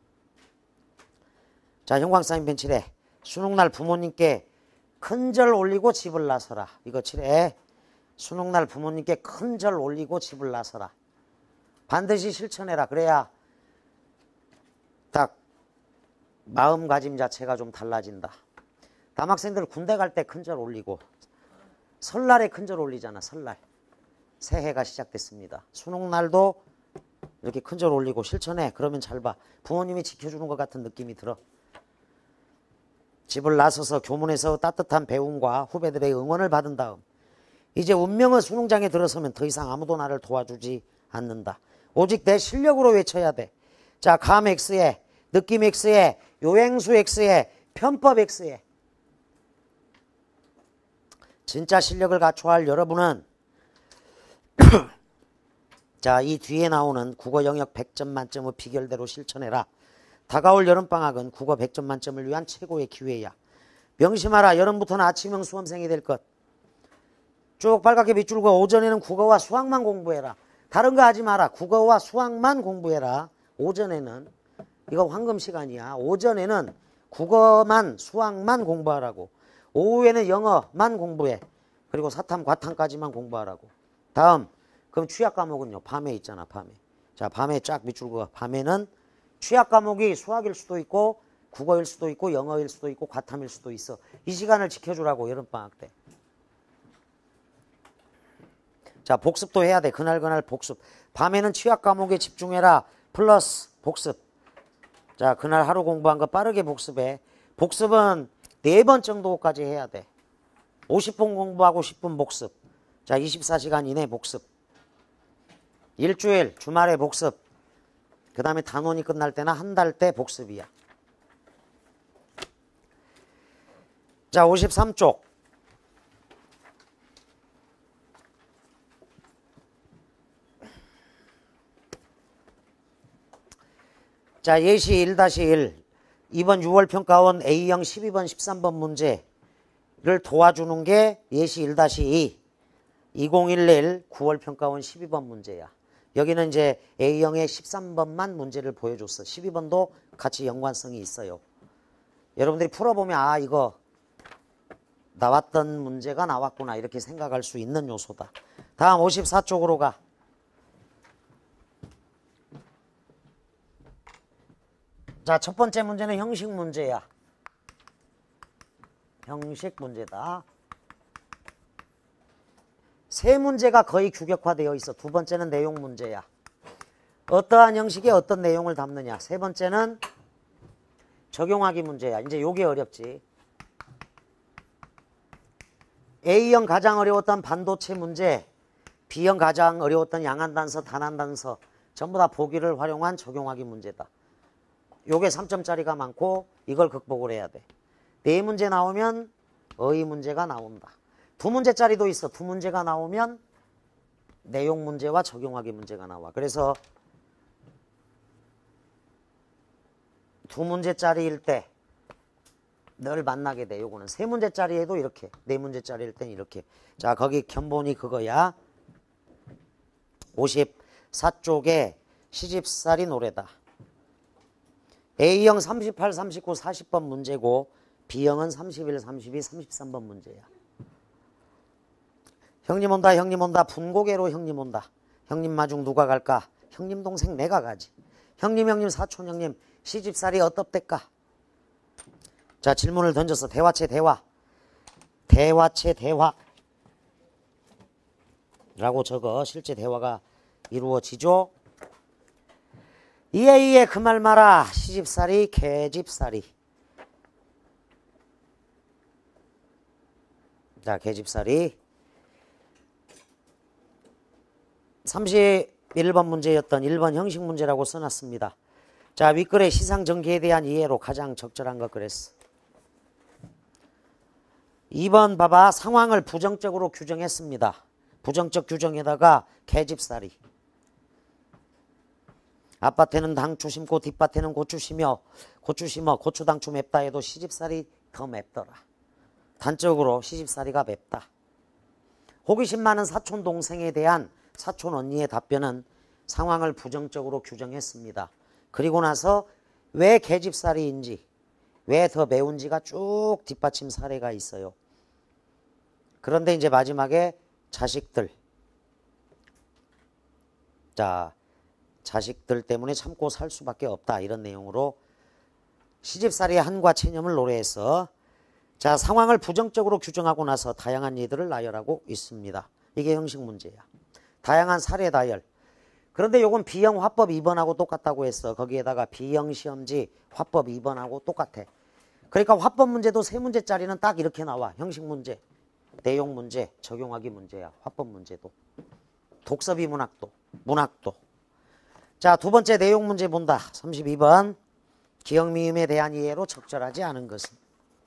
자, 형광사인 벤치래. 수능날 부모님께 큰절 올리고 집을 나서라. 이거 칠해. 수능날 부모님께 큰절 올리고 집을 나서라. 반드시 실천해라. 그래야 딱 마음가짐 자체가 좀 달라진다. 남학생들 군대 갈 때 큰절 올리고 설날에 큰절 올리잖아. 설날. 새해가 시작됐습니다. 수능날도 이렇게 큰절 올리고 실천해. 그러면 잘 봐. 부모님이 지켜주는 것 같은 느낌이 들어. 집을 나서서 교문에서 따뜻한 배움과 후배들의 응원을 받은 다음 이제 운명의 수능장에 들어서면 더 이상 아무도 나를 도와주지 않는다. 오직 내 실력으로 외쳐야 돼. 자, 감 X에, 느낌 X에, 요행수 X에, 편법 X에. 진짜 실력을 갖춰야 할 여러분은 자, 이 뒤에 나오는 국어 영역 100점 만점의 비결대로 실천해라. 다가올 여름방학은 국어 100점 만점을 위한 최고의 기회야. 명심하라. 여름부터는 아침형 수험생이 될 것. 쭉 빨갛게 밑줄고 오전에는 국어와 수학만 공부해라. 다른 거 하지 마라. 국어와 수학만 공부해라. 오전에는. 이거 황금 시간이야. 오전에는 국어만 수학만 공부하라고. 오후에는 영어만 공부해. 그리고 사탐 과탐까지만 공부하라고. 다음. 그럼 취약 과목은요. 밤에 있잖아. 밤에. 자, 밤에 쫙 밑줄고 밤에는 취약 과목이 수학일 수도 있고 국어일 수도 있고 영어일 수도 있고 과탐일 수도 있어. 이 시간을 지켜주라고. 여름방학 때. 자, 복습도 해야 돼. 그날 복습. 밤에는 취약 과목에 집중해라. 플러스 복습. 자, 그날 하루 공부한 거 빠르게 복습해. 복습은 4번 정도까지 해야 돼. 50분 공부하고 10분 복습. 자, 24시간 이내 복습. 일주일 주말에 복습. 그 다음에 단원이 끝날 때나 한 달 때 복습이야. 자, 53쪽. 자, 예시 1-1. 이번 6월 평가원 A형 12번, 13번 문제를 도와주는 게 예시 1-2. 2011 9월 평가원 12번 문제야. 여기는 이제 A형의 13번만 문제를 보여줬어. 12번도 같이 연관성이 있어요. 여러분들이 풀어보면 아, 이거 나왔던 문제가 나왔구나 이렇게 생각할 수 있는 요소다. 다음 54쪽으로 가. 자, 첫 번째 문제는 형식 문제야. 형식 문제다. 세 문제가 거의 규격화되어 있어. 두 번째는 내용 문제야. 어떠한 형식에 어떤 내용을 담느냐. 세 번째는 적용하기 문제야. 이제 요게 어렵지. A형 가장 어려웠던 반도체 문제, B형 가장 어려웠던 양한단서, 단한단서 전부 다 보기를 활용한 적용하기 문제다. 요게 3점짜리가 많고 이걸 극복을 해야 돼. 네 문제 나오면 어휘 문제가 나온다. 두 문제짜리도 있어. 두 문제가 나오면 내용 문제와 적용하기 문제가 나와. 그래서 두 문제짜리일 때 늘 만나게 돼. 요거는 세 문제짜리에도 이렇게, 네 문제짜리일 땐 이렇게. 자, 거기 견본이 그거야. 54쪽에 시집살이 노래다. A형 38, 39, 40번 문제고 B형은 31, 32, 33번 문제야. 형님 온다, 형님 온다. 분고개로 형님 온다. 형님 마중 누가 갈까? 형님 동생 내가 가지. 형님, 형님, 사촌 형님 시집살이 어떻댔까? 자, 질문을 던져서 대화체 대화. 대화체 대화. 라고 적어. 실제 대화가 이루어지죠. 이에 그 말 마라. 시집살이 개집살이. 자, 개집살이. 31번 문제였던 1번 형식 문제라고 써놨습니다. 자, 윗글의 시상전개에 대한 이해로 가장 적절한 것 그랬어. 2번 봐봐. 상황을 부정적으로 규정했습니다. 부정적 규정에다가 개집살이. 앞밭에는 당추 심고 뒷밭에는 고추 심어 고추당추 맵다 해도 시집살이 더 맵더라. 단적으로 시집살이가 맵다. 호기심 많은 사촌 동생에 대한 사촌 언니의 답변은 상황을 부정적으로 규정했습니다. 그리고 나서 왜 개집살이인지, 왜 더 매운지가 쭉 뒷받침 사례가 있어요. 그런데 이제 마지막에 자식들. 자, 자식들 때문에 참고 살 수밖에 없다. 이런 내용으로 시집살이의 한과 체념을 노래해서 자, 상황을 부정적으로 규정하고 나서 다양한 예들을 나열하고 있습니다. 이게 형식 문제야. 다양한 사례 나열. 그런데 요건 B형 화법 2번하고 똑같다고 했어. 거기에다가 B형 시험지 화법 2번하고 똑같아. 그러니까 화법 문제도 세 문제짜리는 딱 이렇게 나와. 형식 문제, 내용 문제, 적용하기 문제야. 화법 문제도. 독서비 문학도. 자, 두 번째 내용 문제 본다. 32번. 기억 미음에 대한 이해로 적절하지 않은 것은.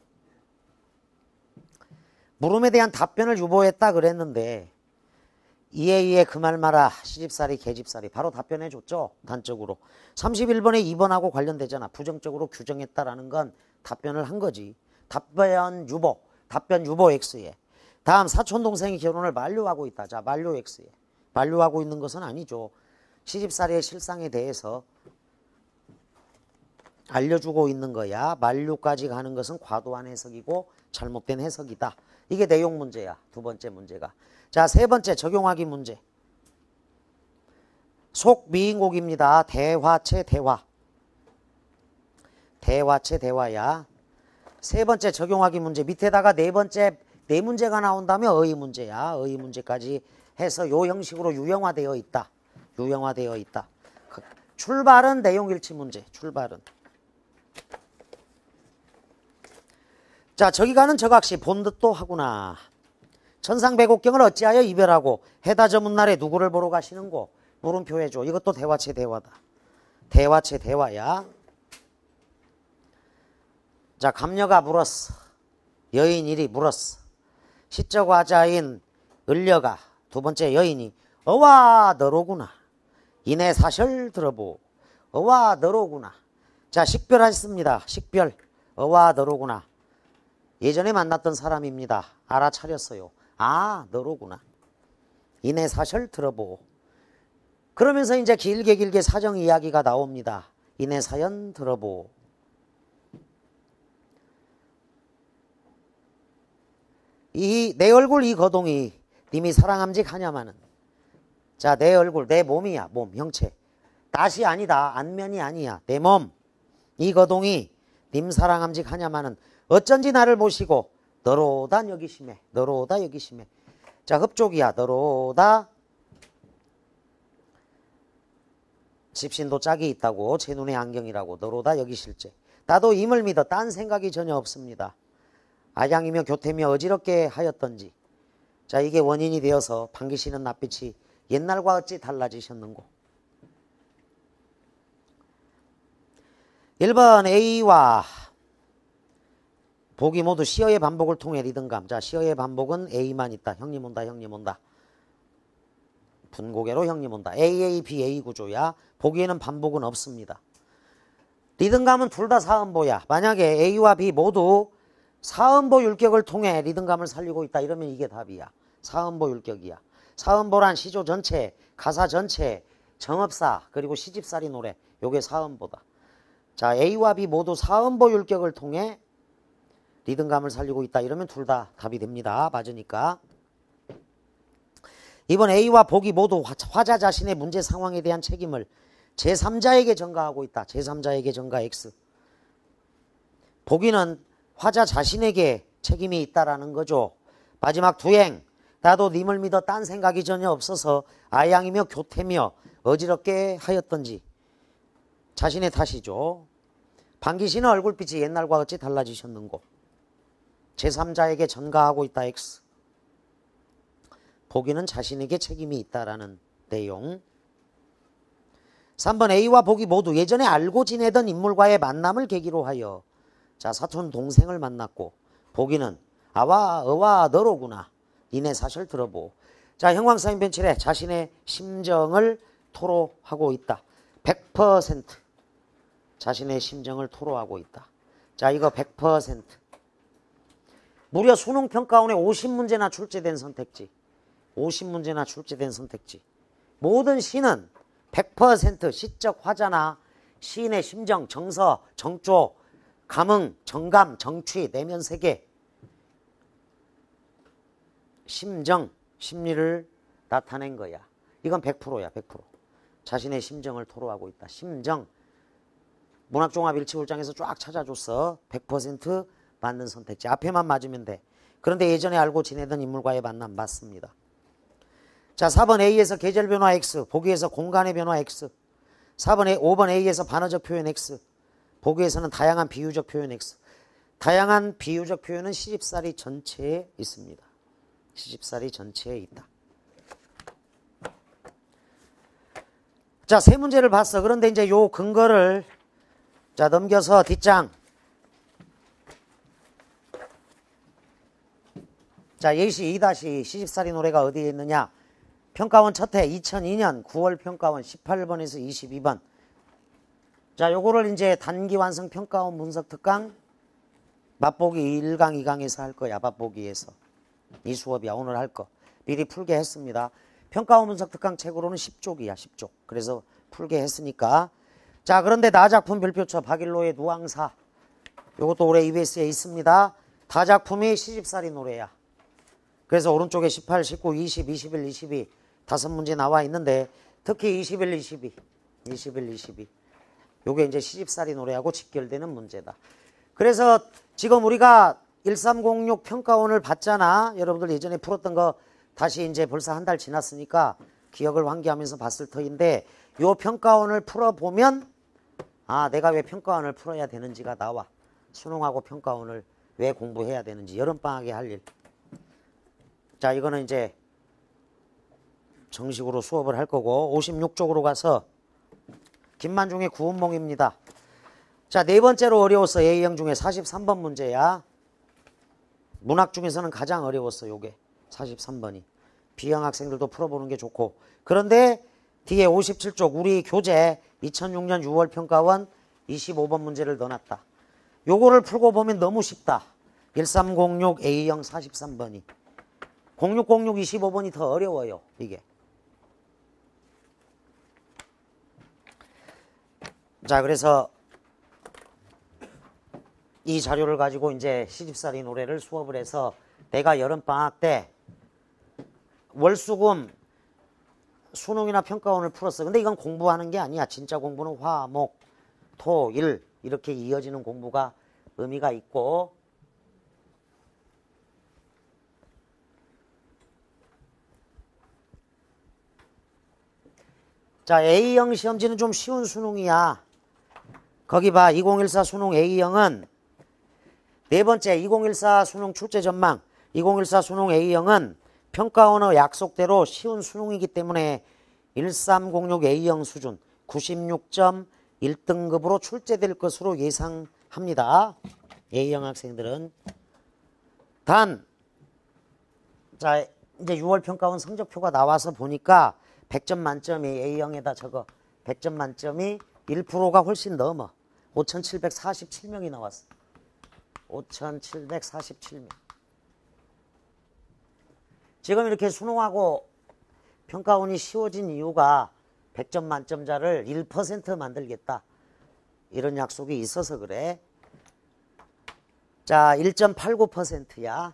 물음에 대한 답변을 유보했다 그랬는데 이에 그 말 마라. 시집살이 개집살이. 바로 답변해 줬죠. 단적으로. 31번에 2번하고 관련되잖아. 부정적으로 규정했다라는 건 답변을 한 거지. 답변 유보 X에. 다음 사촌동생이 결혼을 만료하고 있다. 자, 만료 X에. 만료하고 있는 것은 아니죠. 시집살이의 실상에 대해서 알려주고 있는 거야. 만료까지 가는 것은 과도한 해석이고 잘못된 해석이다. 이게 내용 문제야. 두 번째 문제가. 자, 세 번째 적용하기 문제. 속미인곡입니다. 대화체 대화. 대화체 대화야. 세 번째 적용하기 문제. 밑에다가 네 문제가 나온다면 어휘 문제야. 어휘 문제까지 해서 요 형식으로 유형화되어 있다. 유형화되어 있다. 출발은 내용일치 문제. 출발은. 자, 저기 가는 저각시 본듯도 하구나. 천상백옥경을 어찌하여 이별하고 해다 저문 날에 누구를 보러 가시는고. 물음표 해줘. 이것도 대화체 대화다. 대화체 대화야. 자, 감녀가 물었어. 여인 일이 물었어. 시적 화자인 을려가 두 번째 여인이 어와 너로구나. 이내 사실 들어보. 어와 너로구나. 자, 식별하셨습니다. 식별. 어와 너로구나. 예전에 만났던 사람입니다. 알아차렸어요. 아, 너로구나. 이내 사실 들어보. 그러면서 이제 길게 사정 이야기가 나옵니다. 이내 사연 들어보. 내 얼굴 이 거동이 님이 사랑함직 하냐마는. 자, 내 얼굴, 내 몸이야. 몸, 형체. 낯이 아니다. 안면이 아니야. 내 몸. 이 거동이 님 사랑함직 하냐마는 어쩐지 나를 보시고 너로다 여기심에. 너로다 여기심에. 자, 흡족이야. 너로다. 집신도 짝이 있다고. 제 눈에 안경이라고. 너로다 여기실제. 나도 임을 믿어. 딴 생각이 전혀 없습니다. 아양이며 교태며 어지럽게 하였던지. 자, 이게 원인이 되어서 반기시는 낯빛이 옛날과 어찌 달라지셨는고. 1번 A와 복이 모두 시어의 반복을 통해 리듬감. 자, 시어의 반복은 A만 있다. 형님 온다, 형님 온다. 분고개로 형님 온다. AA, BA 구조야. 보기에는 반복은 없습니다. 리듬감은 둘 다 사음보야. 만약에 A와 B 모두 사음보 율격을 통해 리듬감을 살리고 있다. 이러면 이게 답이야. 사음보 율격이야. 사음보란 시조 전체, 가사 전체, 정업사, 그리고 시집살이 노래. 요게 사음보다. 자, A와 B 모두 사음보 율격을 통해 리듬감을 살리고 있다. 이러면 둘 다 답이 됩니다. 맞으니까. 이번 A와 복이 모두 화자 자신의 문제 상황에 대한 책임을 제3자에게 전가하고 있다. 제3자에게 전가 X. 복이는 화자 자신에게 책임이 있다라는 거죠. 마지막 두행. 나도 님을 믿어 딴 생각이 전혀 없어서 아양이며 교태며 어지럽게 하였던지. 자신의 탓이죠. 반기시는 얼굴빛이 옛날과 어찌 달라지셨는고. 제3자에게 전가하고 있다. X. 복이는 자신에게 책임이 있다라는 내용. 3번 A와 복이 모두 예전에 알고 지내던 인물과의 만남을 계기로 하여 자, 사촌 동생을 만났고 복이는 아와 어와 너로구나. 니네 사실 들어보. 자, 형광사인 변칠에 자신의 심정을 토로하고 있다. 100% 자신의 심정을 토로하고 있다. 자, 이거 100%. 무려 수능평가원에 50문제나 출제된 선택지. 50문제나 출제된 선택지. 모든 시는 100% 시적 화자나 시인의 심정, 정서, 정조, 감흥, 정감, 정취, 내면 세계, 심정, 심리를 나타낸 거야. 이건 100%야. 100%. 자신의 심정을 토로하고 있다. 심정. 문학종합일치홀장에서 쫙 찾아줬어. 100% 맞는 선택지. 앞에만 맞으면 돼. 그런데 예전에 알고 지내던 인물과의 만남 맞습니다. 자, 4번 A에서 계절 변화 X, 보기에서 공간의 변화 X. 5번 A에서 반어적 표현 X, 보기에서는 다양한 비유적 표현 X. 다양한 비유적 표현은 시집살이 전체에 있습니다. 시집살이 전체에 있다. 자, 세 문제를 봤어. 그런데 이제 요 근거를 자, 넘겨서 뒷장. 자, 예시 2- 시집살이 노래가 어디에 있느냐? 평가원 첫해 2002년 9월 평가원 18번에서 22번. 자, 요거를 이제 단기 완성 평가원 분석 특강 맛보기 1강 2강에서 할 거야. 맛보기에서. 이 수업이야. 오늘 할 거. 미리 풀게 했습니다. 평가원 분석 특강 책으로는 10쪽이야. 10쪽. 그래서 풀게 했으니까. 자, 그런데 나작품 별표처 박일로의 누앙사. 요것도 올해 EBS에 있습니다. 다작품이 시집살이 노래야. 그래서 오른쪽에 18, 19, 20, 21, 22 다섯 문제 나와 있는데 특히 21, 22 요게 이제 시집살이 노래하고 직결되는 문제다. 그래서 지금 우리가 1306 평가원을 봤잖아. 여러분들 예전에 풀었던 거 다시 이제 벌써 한 달 지났으니까 기억을 환기하면서 봤을 터인데 요 평가원을 풀어보면 아, 내가 왜 평가원을 풀어야 되는지가 나와. 수능하고 평가원을 왜 공부해야 되는지 여름방학에 할 일. 자, 이거는 이제 정식으로 수업을 할 거고 56쪽으로 가서 김만중의 구운몽입니다. 자, 네 번째로 어려웠어. A형 중에 43번 문제야. 문학 중에서는 가장 어려웠어. 요게 43번이. B형 학생들도 풀어보는 게 좋고. 그런데 뒤에 57쪽 우리 교재 2006년 6월 평가원 25번 문제를 넣어놨다. 요거를 풀고 보면 너무 쉽다. 1306 A형 43번이. 0606 25번이 더 어려워요. 이게. 자, 그래서 이 자료를 가지고 이제 시집살이 노래를 수업을 해서 내가 여름방학 때 월수금 수능이나 평가원을 풀었어. 근데 이건 공부하는 게 아니야. 진짜 공부는 화, 목, 토, 일 이렇게 이어지는 공부가 의미가 있고 자, A형 시험지는 좀 쉬운 수능이야. 거기 봐. 2014 수능 A형은 네 번째 2014 수능 출제 전망. 2014 수능 A형은 평가 언어 약속대로 쉬운 수능이기 때문에 1306 A형 수준 96점 1등급으로 출제될 것으로 예상합니다. A형 학생들은. 단, 자, 이제 6월 평가원 성적표가 나와서 보니까 100점 만점이 A형에다 적어. 100점 만점이 1%가 훨씬 넘어. 5,747명이 나왔어. 5,747명. 지금 이렇게 수능하고 평가원이 쉬워진 이유가 100점 만점자를 1% 만들겠다. 이런 약속이 있어서 그래. 자, 1.89%야.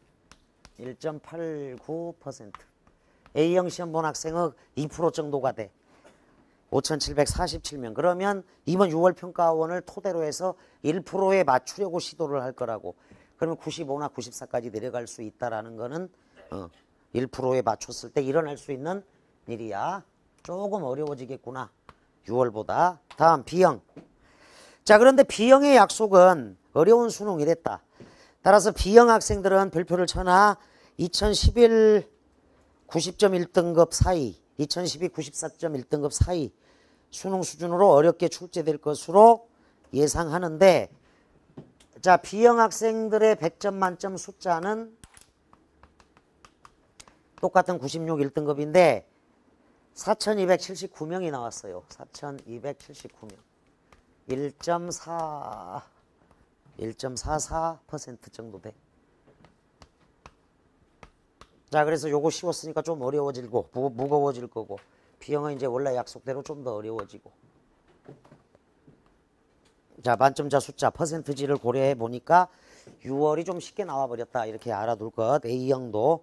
1.89%. A형 시험 본 학생은 2% 정도가 돼. 5,747명. 그러면 이번 6월 평가원을 토대로 해서 1%에 맞추려고 시도를 할 거라고. 그러면 95나 94까지 내려갈 수 있다라는 거는 1%에 맞췄을 때 일어날 수 있는 일이야. 조금 어려워지겠구나. 6월보다. 다음 B형. 자, 그런데 B형의 약속은 어려운 수능 이랬다. 따라서 B형 학생들은 별표를 쳐나 2011 90점 1등급 사이, 2012 94점 1등급 사이 수능 수준으로 어렵게 출제될 것으로 예상하는데, 자, B형 학생들의 100점 만점 숫자는 똑같은 96 1등급인데 4,279명이 나왔어요. 4,279명. 1.44% 정도 돼. 자, 그래서 요거 쉬웠으니까 좀 어려워지고 무거워질 거고, B형은 이제 원래 약속대로 좀 더 어려워지고. 자, 만점자 숫자 퍼센트지를 고려해 보니까 6월이 좀 쉽게 나와 버렸다. 이렇게 알아둘 것. A형도.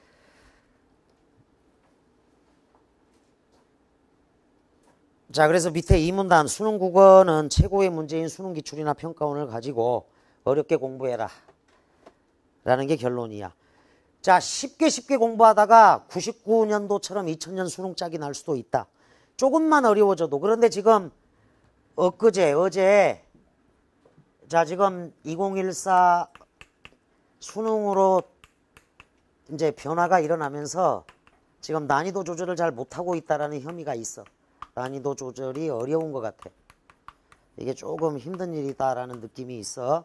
자, 그래서 밑에 이 문단 수능 국어는 최고의 문제인 수능 기출이나 평가원을 가지고 어렵게 공부해라 라는 게 결론이야. 자, 쉽게 공부하다가 99년도처럼 2000년 수능 짝이 날 수도 있다. 조금만 어려워져도. 그런데 지금 어제 자, 지금 2014 수능으로 이제 변화가 일어나면서 지금 난이도 조절을 잘 못하고 있다라는 혐의가 있어. 난이도 조절이 어려운 것 같아. 이게 조금 힘든 일이다라는 느낌이 있어.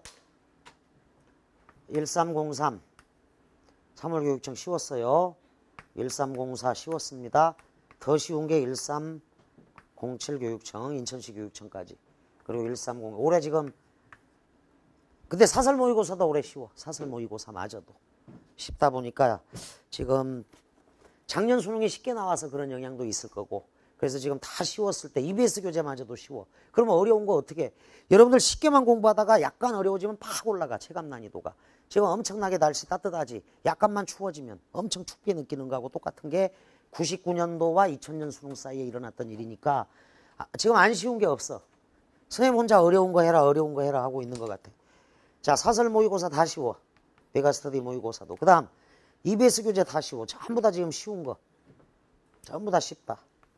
1303 3월교육청 쉬웠어요. 1304 쉬웠습니다. 더 쉬운 게 1307 교육청, 인천시 교육청까지. 그리고 1305 올해 지금 근데 사설 모의고사도 올해 쉬워. 사설 모의고사 맞아도 쉽다 보니까 지금 작년 수능이 쉽게 나와서 그런 영향도 있을 거고, 그래서 지금 다 쉬웠을 때 EBS 교재마저도 쉬워. 그러면 어려운 거 어떻게 해? 여러분들 쉽게만 공부하다가 약간 어려워지면 팍 올라가. 체감 난이도가. 지금 엄청나게 날씨 따뜻하지. 약간만 추워지면 엄청 춥게 느끼는 거하고 똑같은 게 99년도와 2000년 수능 사이에 일어났던 일이니까 지금 안 쉬운 게 없어. 선생님 혼자 어려운 거 해라 하고 있는 것 같아. 자, 사설 모의고사 다 쉬워. 메가스터디 모의고사도. 그 다음 EBS 교재 다 쉬워. 전부 다 지금 쉬운 거. 전부 다 쉽다.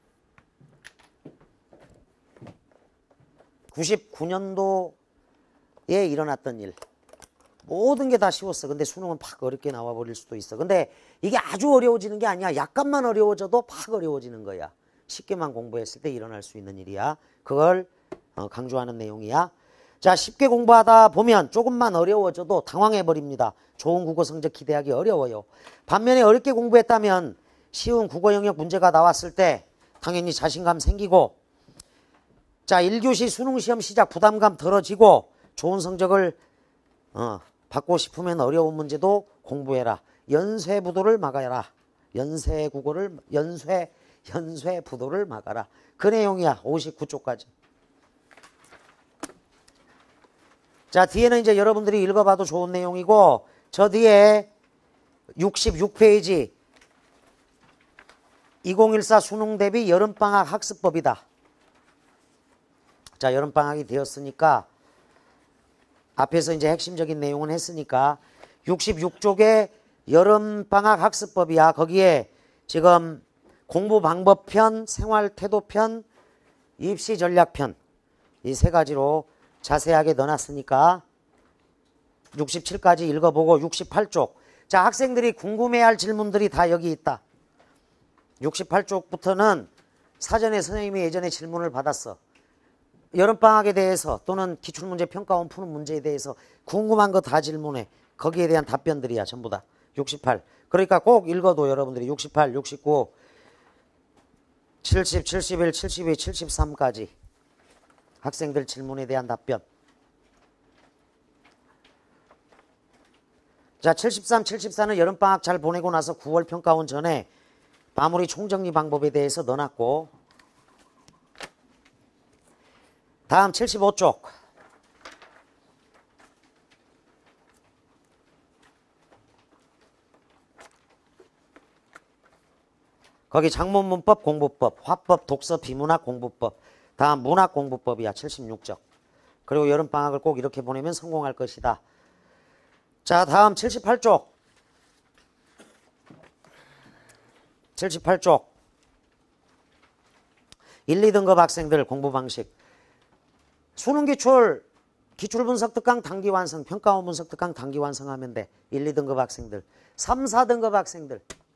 99년도에 일어났던 일. 모든 게 다 쉬웠어. 근데 수능은 팍 어렵게 나와버릴 수도 있어. 근데 이게 아주 어려워지는 게 아니야. 약간만 어려워져도 팍 어려워지는 거야. 쉽게만 공부했을 때 일어날 수 있는 일이야. 그걸 강조하는 내용이야. 자, 쉽게 공부하다 보면 조금만 어려워져도 당황해버립니다. 좋은 국어 성적 기대하기 어려워요. 반면에 어렵게 공부했다면 쉬운 국어 영역 문제가 나왔을 때 당연히 자신감 생기고, 자, 1교시 수능시험 시작 부담감 덜어지고 좋은 성적을 받고 싶으면 어려운 문제도 공부해라. 연쇄부도를 막아라. 연쇄부도를 막아라. 그 내용이야. 59쪽까지. 자, 뒤에는 이제 여러분들이 읽어봐도 좋은 내용이고, 저 뒤에 66페이지 2014 수능 대비 여름방학 학습법이다. 자, 여름방학이 되었으니까 앞에서 이제 핵심적인 내용은 했으니까 66쪽에 여름방학 학습법이야. 거기에 지금 공부 방법편, 생활 태도편, 입시 전략편 이 세 가지로 자세하게 넣어놨으니까 67까지 읽어보고 68쪽. 자, 학생들이 궁금해할 질문들이 다 여기 있다. 68쪽부터는 사전에 선생님이 예전에 질문을 받았어. 여름방학에 대해서 또는 기출문제 평가원 푸는 문제에 대해서 궁금한 거 다 질문해. 거기에 대한 답변들이야 전부 다. 68. 그러니까 꼭 읽어도 여러분들이 68, 69, 70, 71, 72, 73까지 학생들 질문에 대한 답변. 자, 73, 74는 여름방학 잘 보내고 나서 9월 평가원 전에 마무리 총정리 방법에 대해서 넣어놨고, 다음 75쪽. 거기 장문문법, 공부법, 화법, 독서, 비문학, 공부법. 다음 문학 공부법이야. 76쪽. 그리고 여름방학을 꼭 이렇게 보내면 성공할 것이다. 자, 다음 78쪽. 78쪽. 1, 2등급 학생들 공부 방식. 수능 기출, 기출 분석 특강 단기 완성, 평가원 분석 특강 단기 완성하면 돼. 1, 2등급 학생들. 3, 4등급 학생들.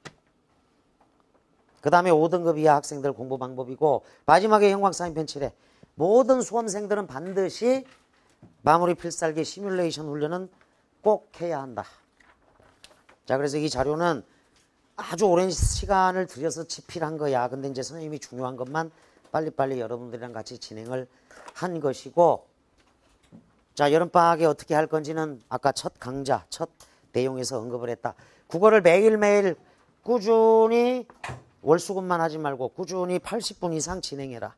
그 다음에 5등급 이하 학생들 공부 방법이고, 마지막에 형광사인펜 칠해. 모든 수험생들은 반드시 마무리 필살기 시뮬레이션 훈련은 꼭 해야 한다. 자, 그래서 이 자료는 아주 오랜 시간을 들여서 집필한 거야. 근데 이제 선생님이 중요한 것만 빨리빨리 여러분들이랑 같이 진행을 한 것이고, 자, 여름방학에 어떻게 할 건지는 아까 첫 강좌, 첫 내용에서 언급을 했다. 국어를 매일매일 꾸준히 월수금만 하지 말고 꾸준히 80분 이상 진행해라.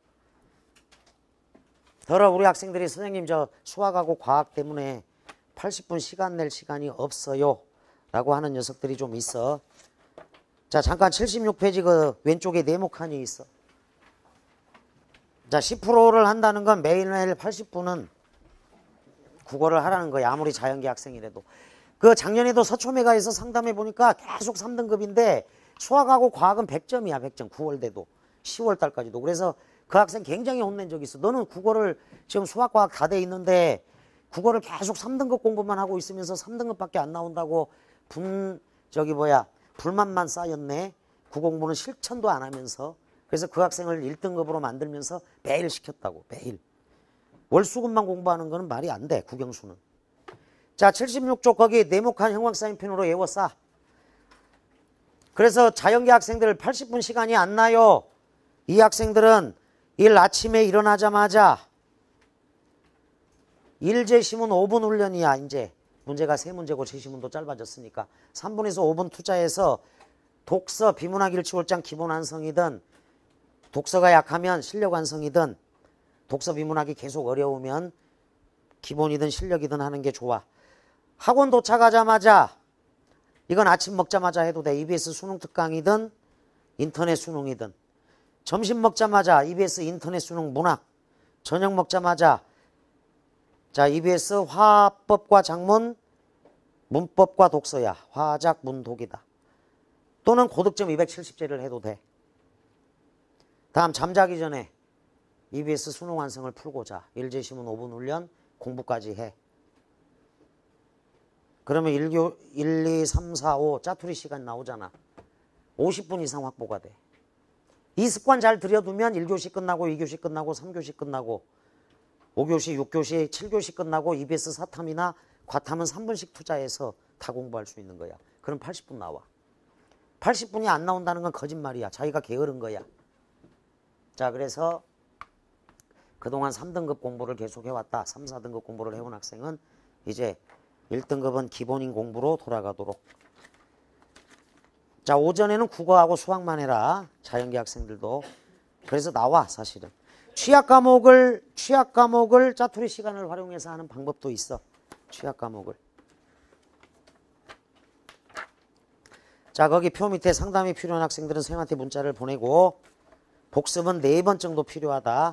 더러 우리 학생들이 선생님 저 수학하고 과학 때문에 80분 시간 낼 시간이 없어요 라고 하는 녀석들이 좀 있어. 자, 잠깐 76페이지 그 왼쪽에 네모칸이 있어. 자, 10%를 한다는 건 매일매일 80분은 국어를 하라는 거야. 아무리 자연계 학생이라도. 그 작년에도 서초메가에서 상담해 보니까 계속 3등급인데 수학하고 과학은 100점이야. 100점. 9월 돼도 10월 달까지도. 그래서 그 학생 굉장히 혼낸 적이 있어. 너는 국어를 지금 수학 과학 다 돼 있는데 국어를 계속 3등급 공부만 하고 있으면서 3등급밖에 안 나온다고 불만만 쌓였네. 국어공부는 실천도 안 하면서. 그래서 그 학생을 1등급으로 만들면서 매일 시켰다고. 매일. 월수금만 공부하는 거는 말이 안 돼. 국영수는. 자, 76쪽 거기 네모칸 형광사인펜으로 외워싸. 그래서 자연계 학생들 80분 시간이 안 나요. 이 학생들은 일 아침에 일어나자마자 일제시문 5분 훈련이야. 이제 문제가 3문제고 제시문도 짧아졌으니까 3분에서 5분 투자해서 독서, 비문학 일치월장 기본 완성이든, 독서가 약하면 실력 완성이든, 독서 비문학이 계속 어려우면 기본이든 실력이든 하는 게 좋아. 학원 도착하자마자, 이건 아침 먹자마자 해도 돼. EBS 수능 특강이든 인터넷 수능이든. 점심 먹자마자 EBS 인터넷 수능 문학. 저녁 먹자마자 자, EBS 화법과 작문, 문법과 독서야. 화작 문독이다. 또는 고득점 270제를 해도 돼. 다음 잠자기 전에 EBS 수능 완성을 풀고 자. 일제시문 5분 훈련 공부까지 해. 그러면 1, 2, 3, 4, 5 짜투리 시간 나오잖아. 50분 이상 확보가 돼. 이 습관 잘 들여두면 1교시 끝나고 2교시 끝나고 3교시 끝나고 5교시, 6교시, 7교시 끝나고 EBS 사탐이나 과탐은 3분씩 투자해서 다 공부할 수 있는 거야. 그럼 80분 나와. 80분이 안 나온다는 건 거짓말이야. 자기가 게으른 거야. 자, 그래서 그동안 3등급 공부를 계속 해왔다. 3, 4등급 공부를 해온 학생은 이제 1등급은 기본인 공부로 돌아가도록. 자, 오전에는 국어하고 수학만 해라. 자연계 학생들도. 그래서 나와 사실은. 취약 과목을 짜투리 시간을 활용해서 하는 방법도 있어. 취약 과목을. 자, 거기 표 밑에 상담이 필요한 학생들은 선생님한테 문자를 보내고, 복습은 4번 정도 필요하다.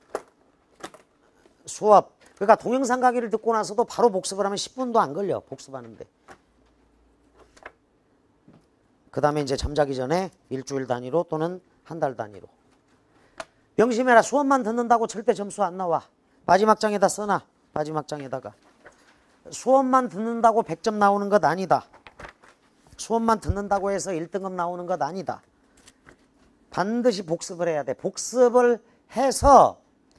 수업. 그러니까 동영상 강의를 듣고 나서도 바로 복습을 하면 10분도 안 걸려. 복습하는데. 그 다음에 이제 잠자기 전에 일주일 단위로 또는 한 달 단위로. 명심해라. 수업만 듣는다고 절대 점수 안 나와. 마지막 장에다 써놔. 마지막 장에다가. 수업만 듣는다고 100점 나오는 것 아니다. 수업만 듣는다고 해서 1등급 나오는 것 아니다. 반드시 복습을 해야 돼. 복습을 해서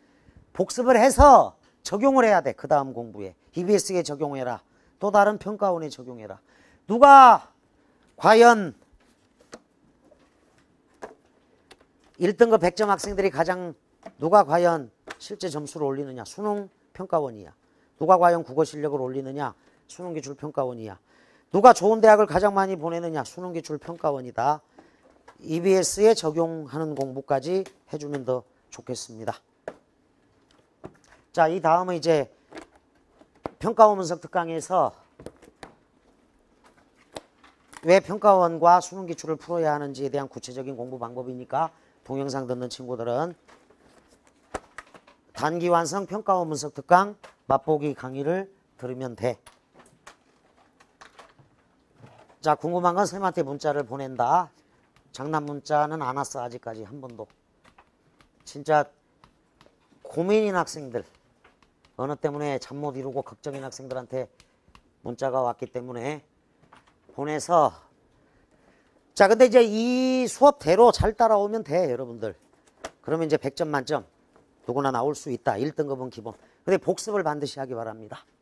적용을 해야 돼. 그 다음 공부에. EBS에 적용해라. 또 다른 평가원에 적용해라. 누가 과연 1등급 100점 학생들이 누가 과연 실제 점수를 올리느냐? 수능 평가원이야. 누가 과연 국어 실력을 올리느냐? 수능 기출 평가원이야. 누가 좋은 대학을 가장 많이 보내느냐? 수능 기출 평가원이다. EBS에 적용하는 공부까지 해주면 더 좋겠습니다. 자, 이 다음은 이제 평가원 분석 특강에서 왜 평가원과 수능 기출을 풀어야 하는지에 대한 구체적인 공부 방법이니까 동영상 듣는 친구들은 단기 완성 평가원 분석 특강 맛보기 강의를 들으면 돼. 자, 궁금한 건 쌤한테 문자를 보낸다. 장난 문자는 안 왔어. 아직까지 한 번도. 진짜 고민인 학생들, 언어 때문에 잠 못 이루고 걱정인 학생들한테 문자가 왔기 때문에 보내서. 자, 근데 이제 이 수업대로 잘 따라오면 돼, 여러분들. 그러면 이제 100점 만점 누구나 나올 수 있다. 1등급은 기본. 근데 복습을 반드시 하기 바랍니다.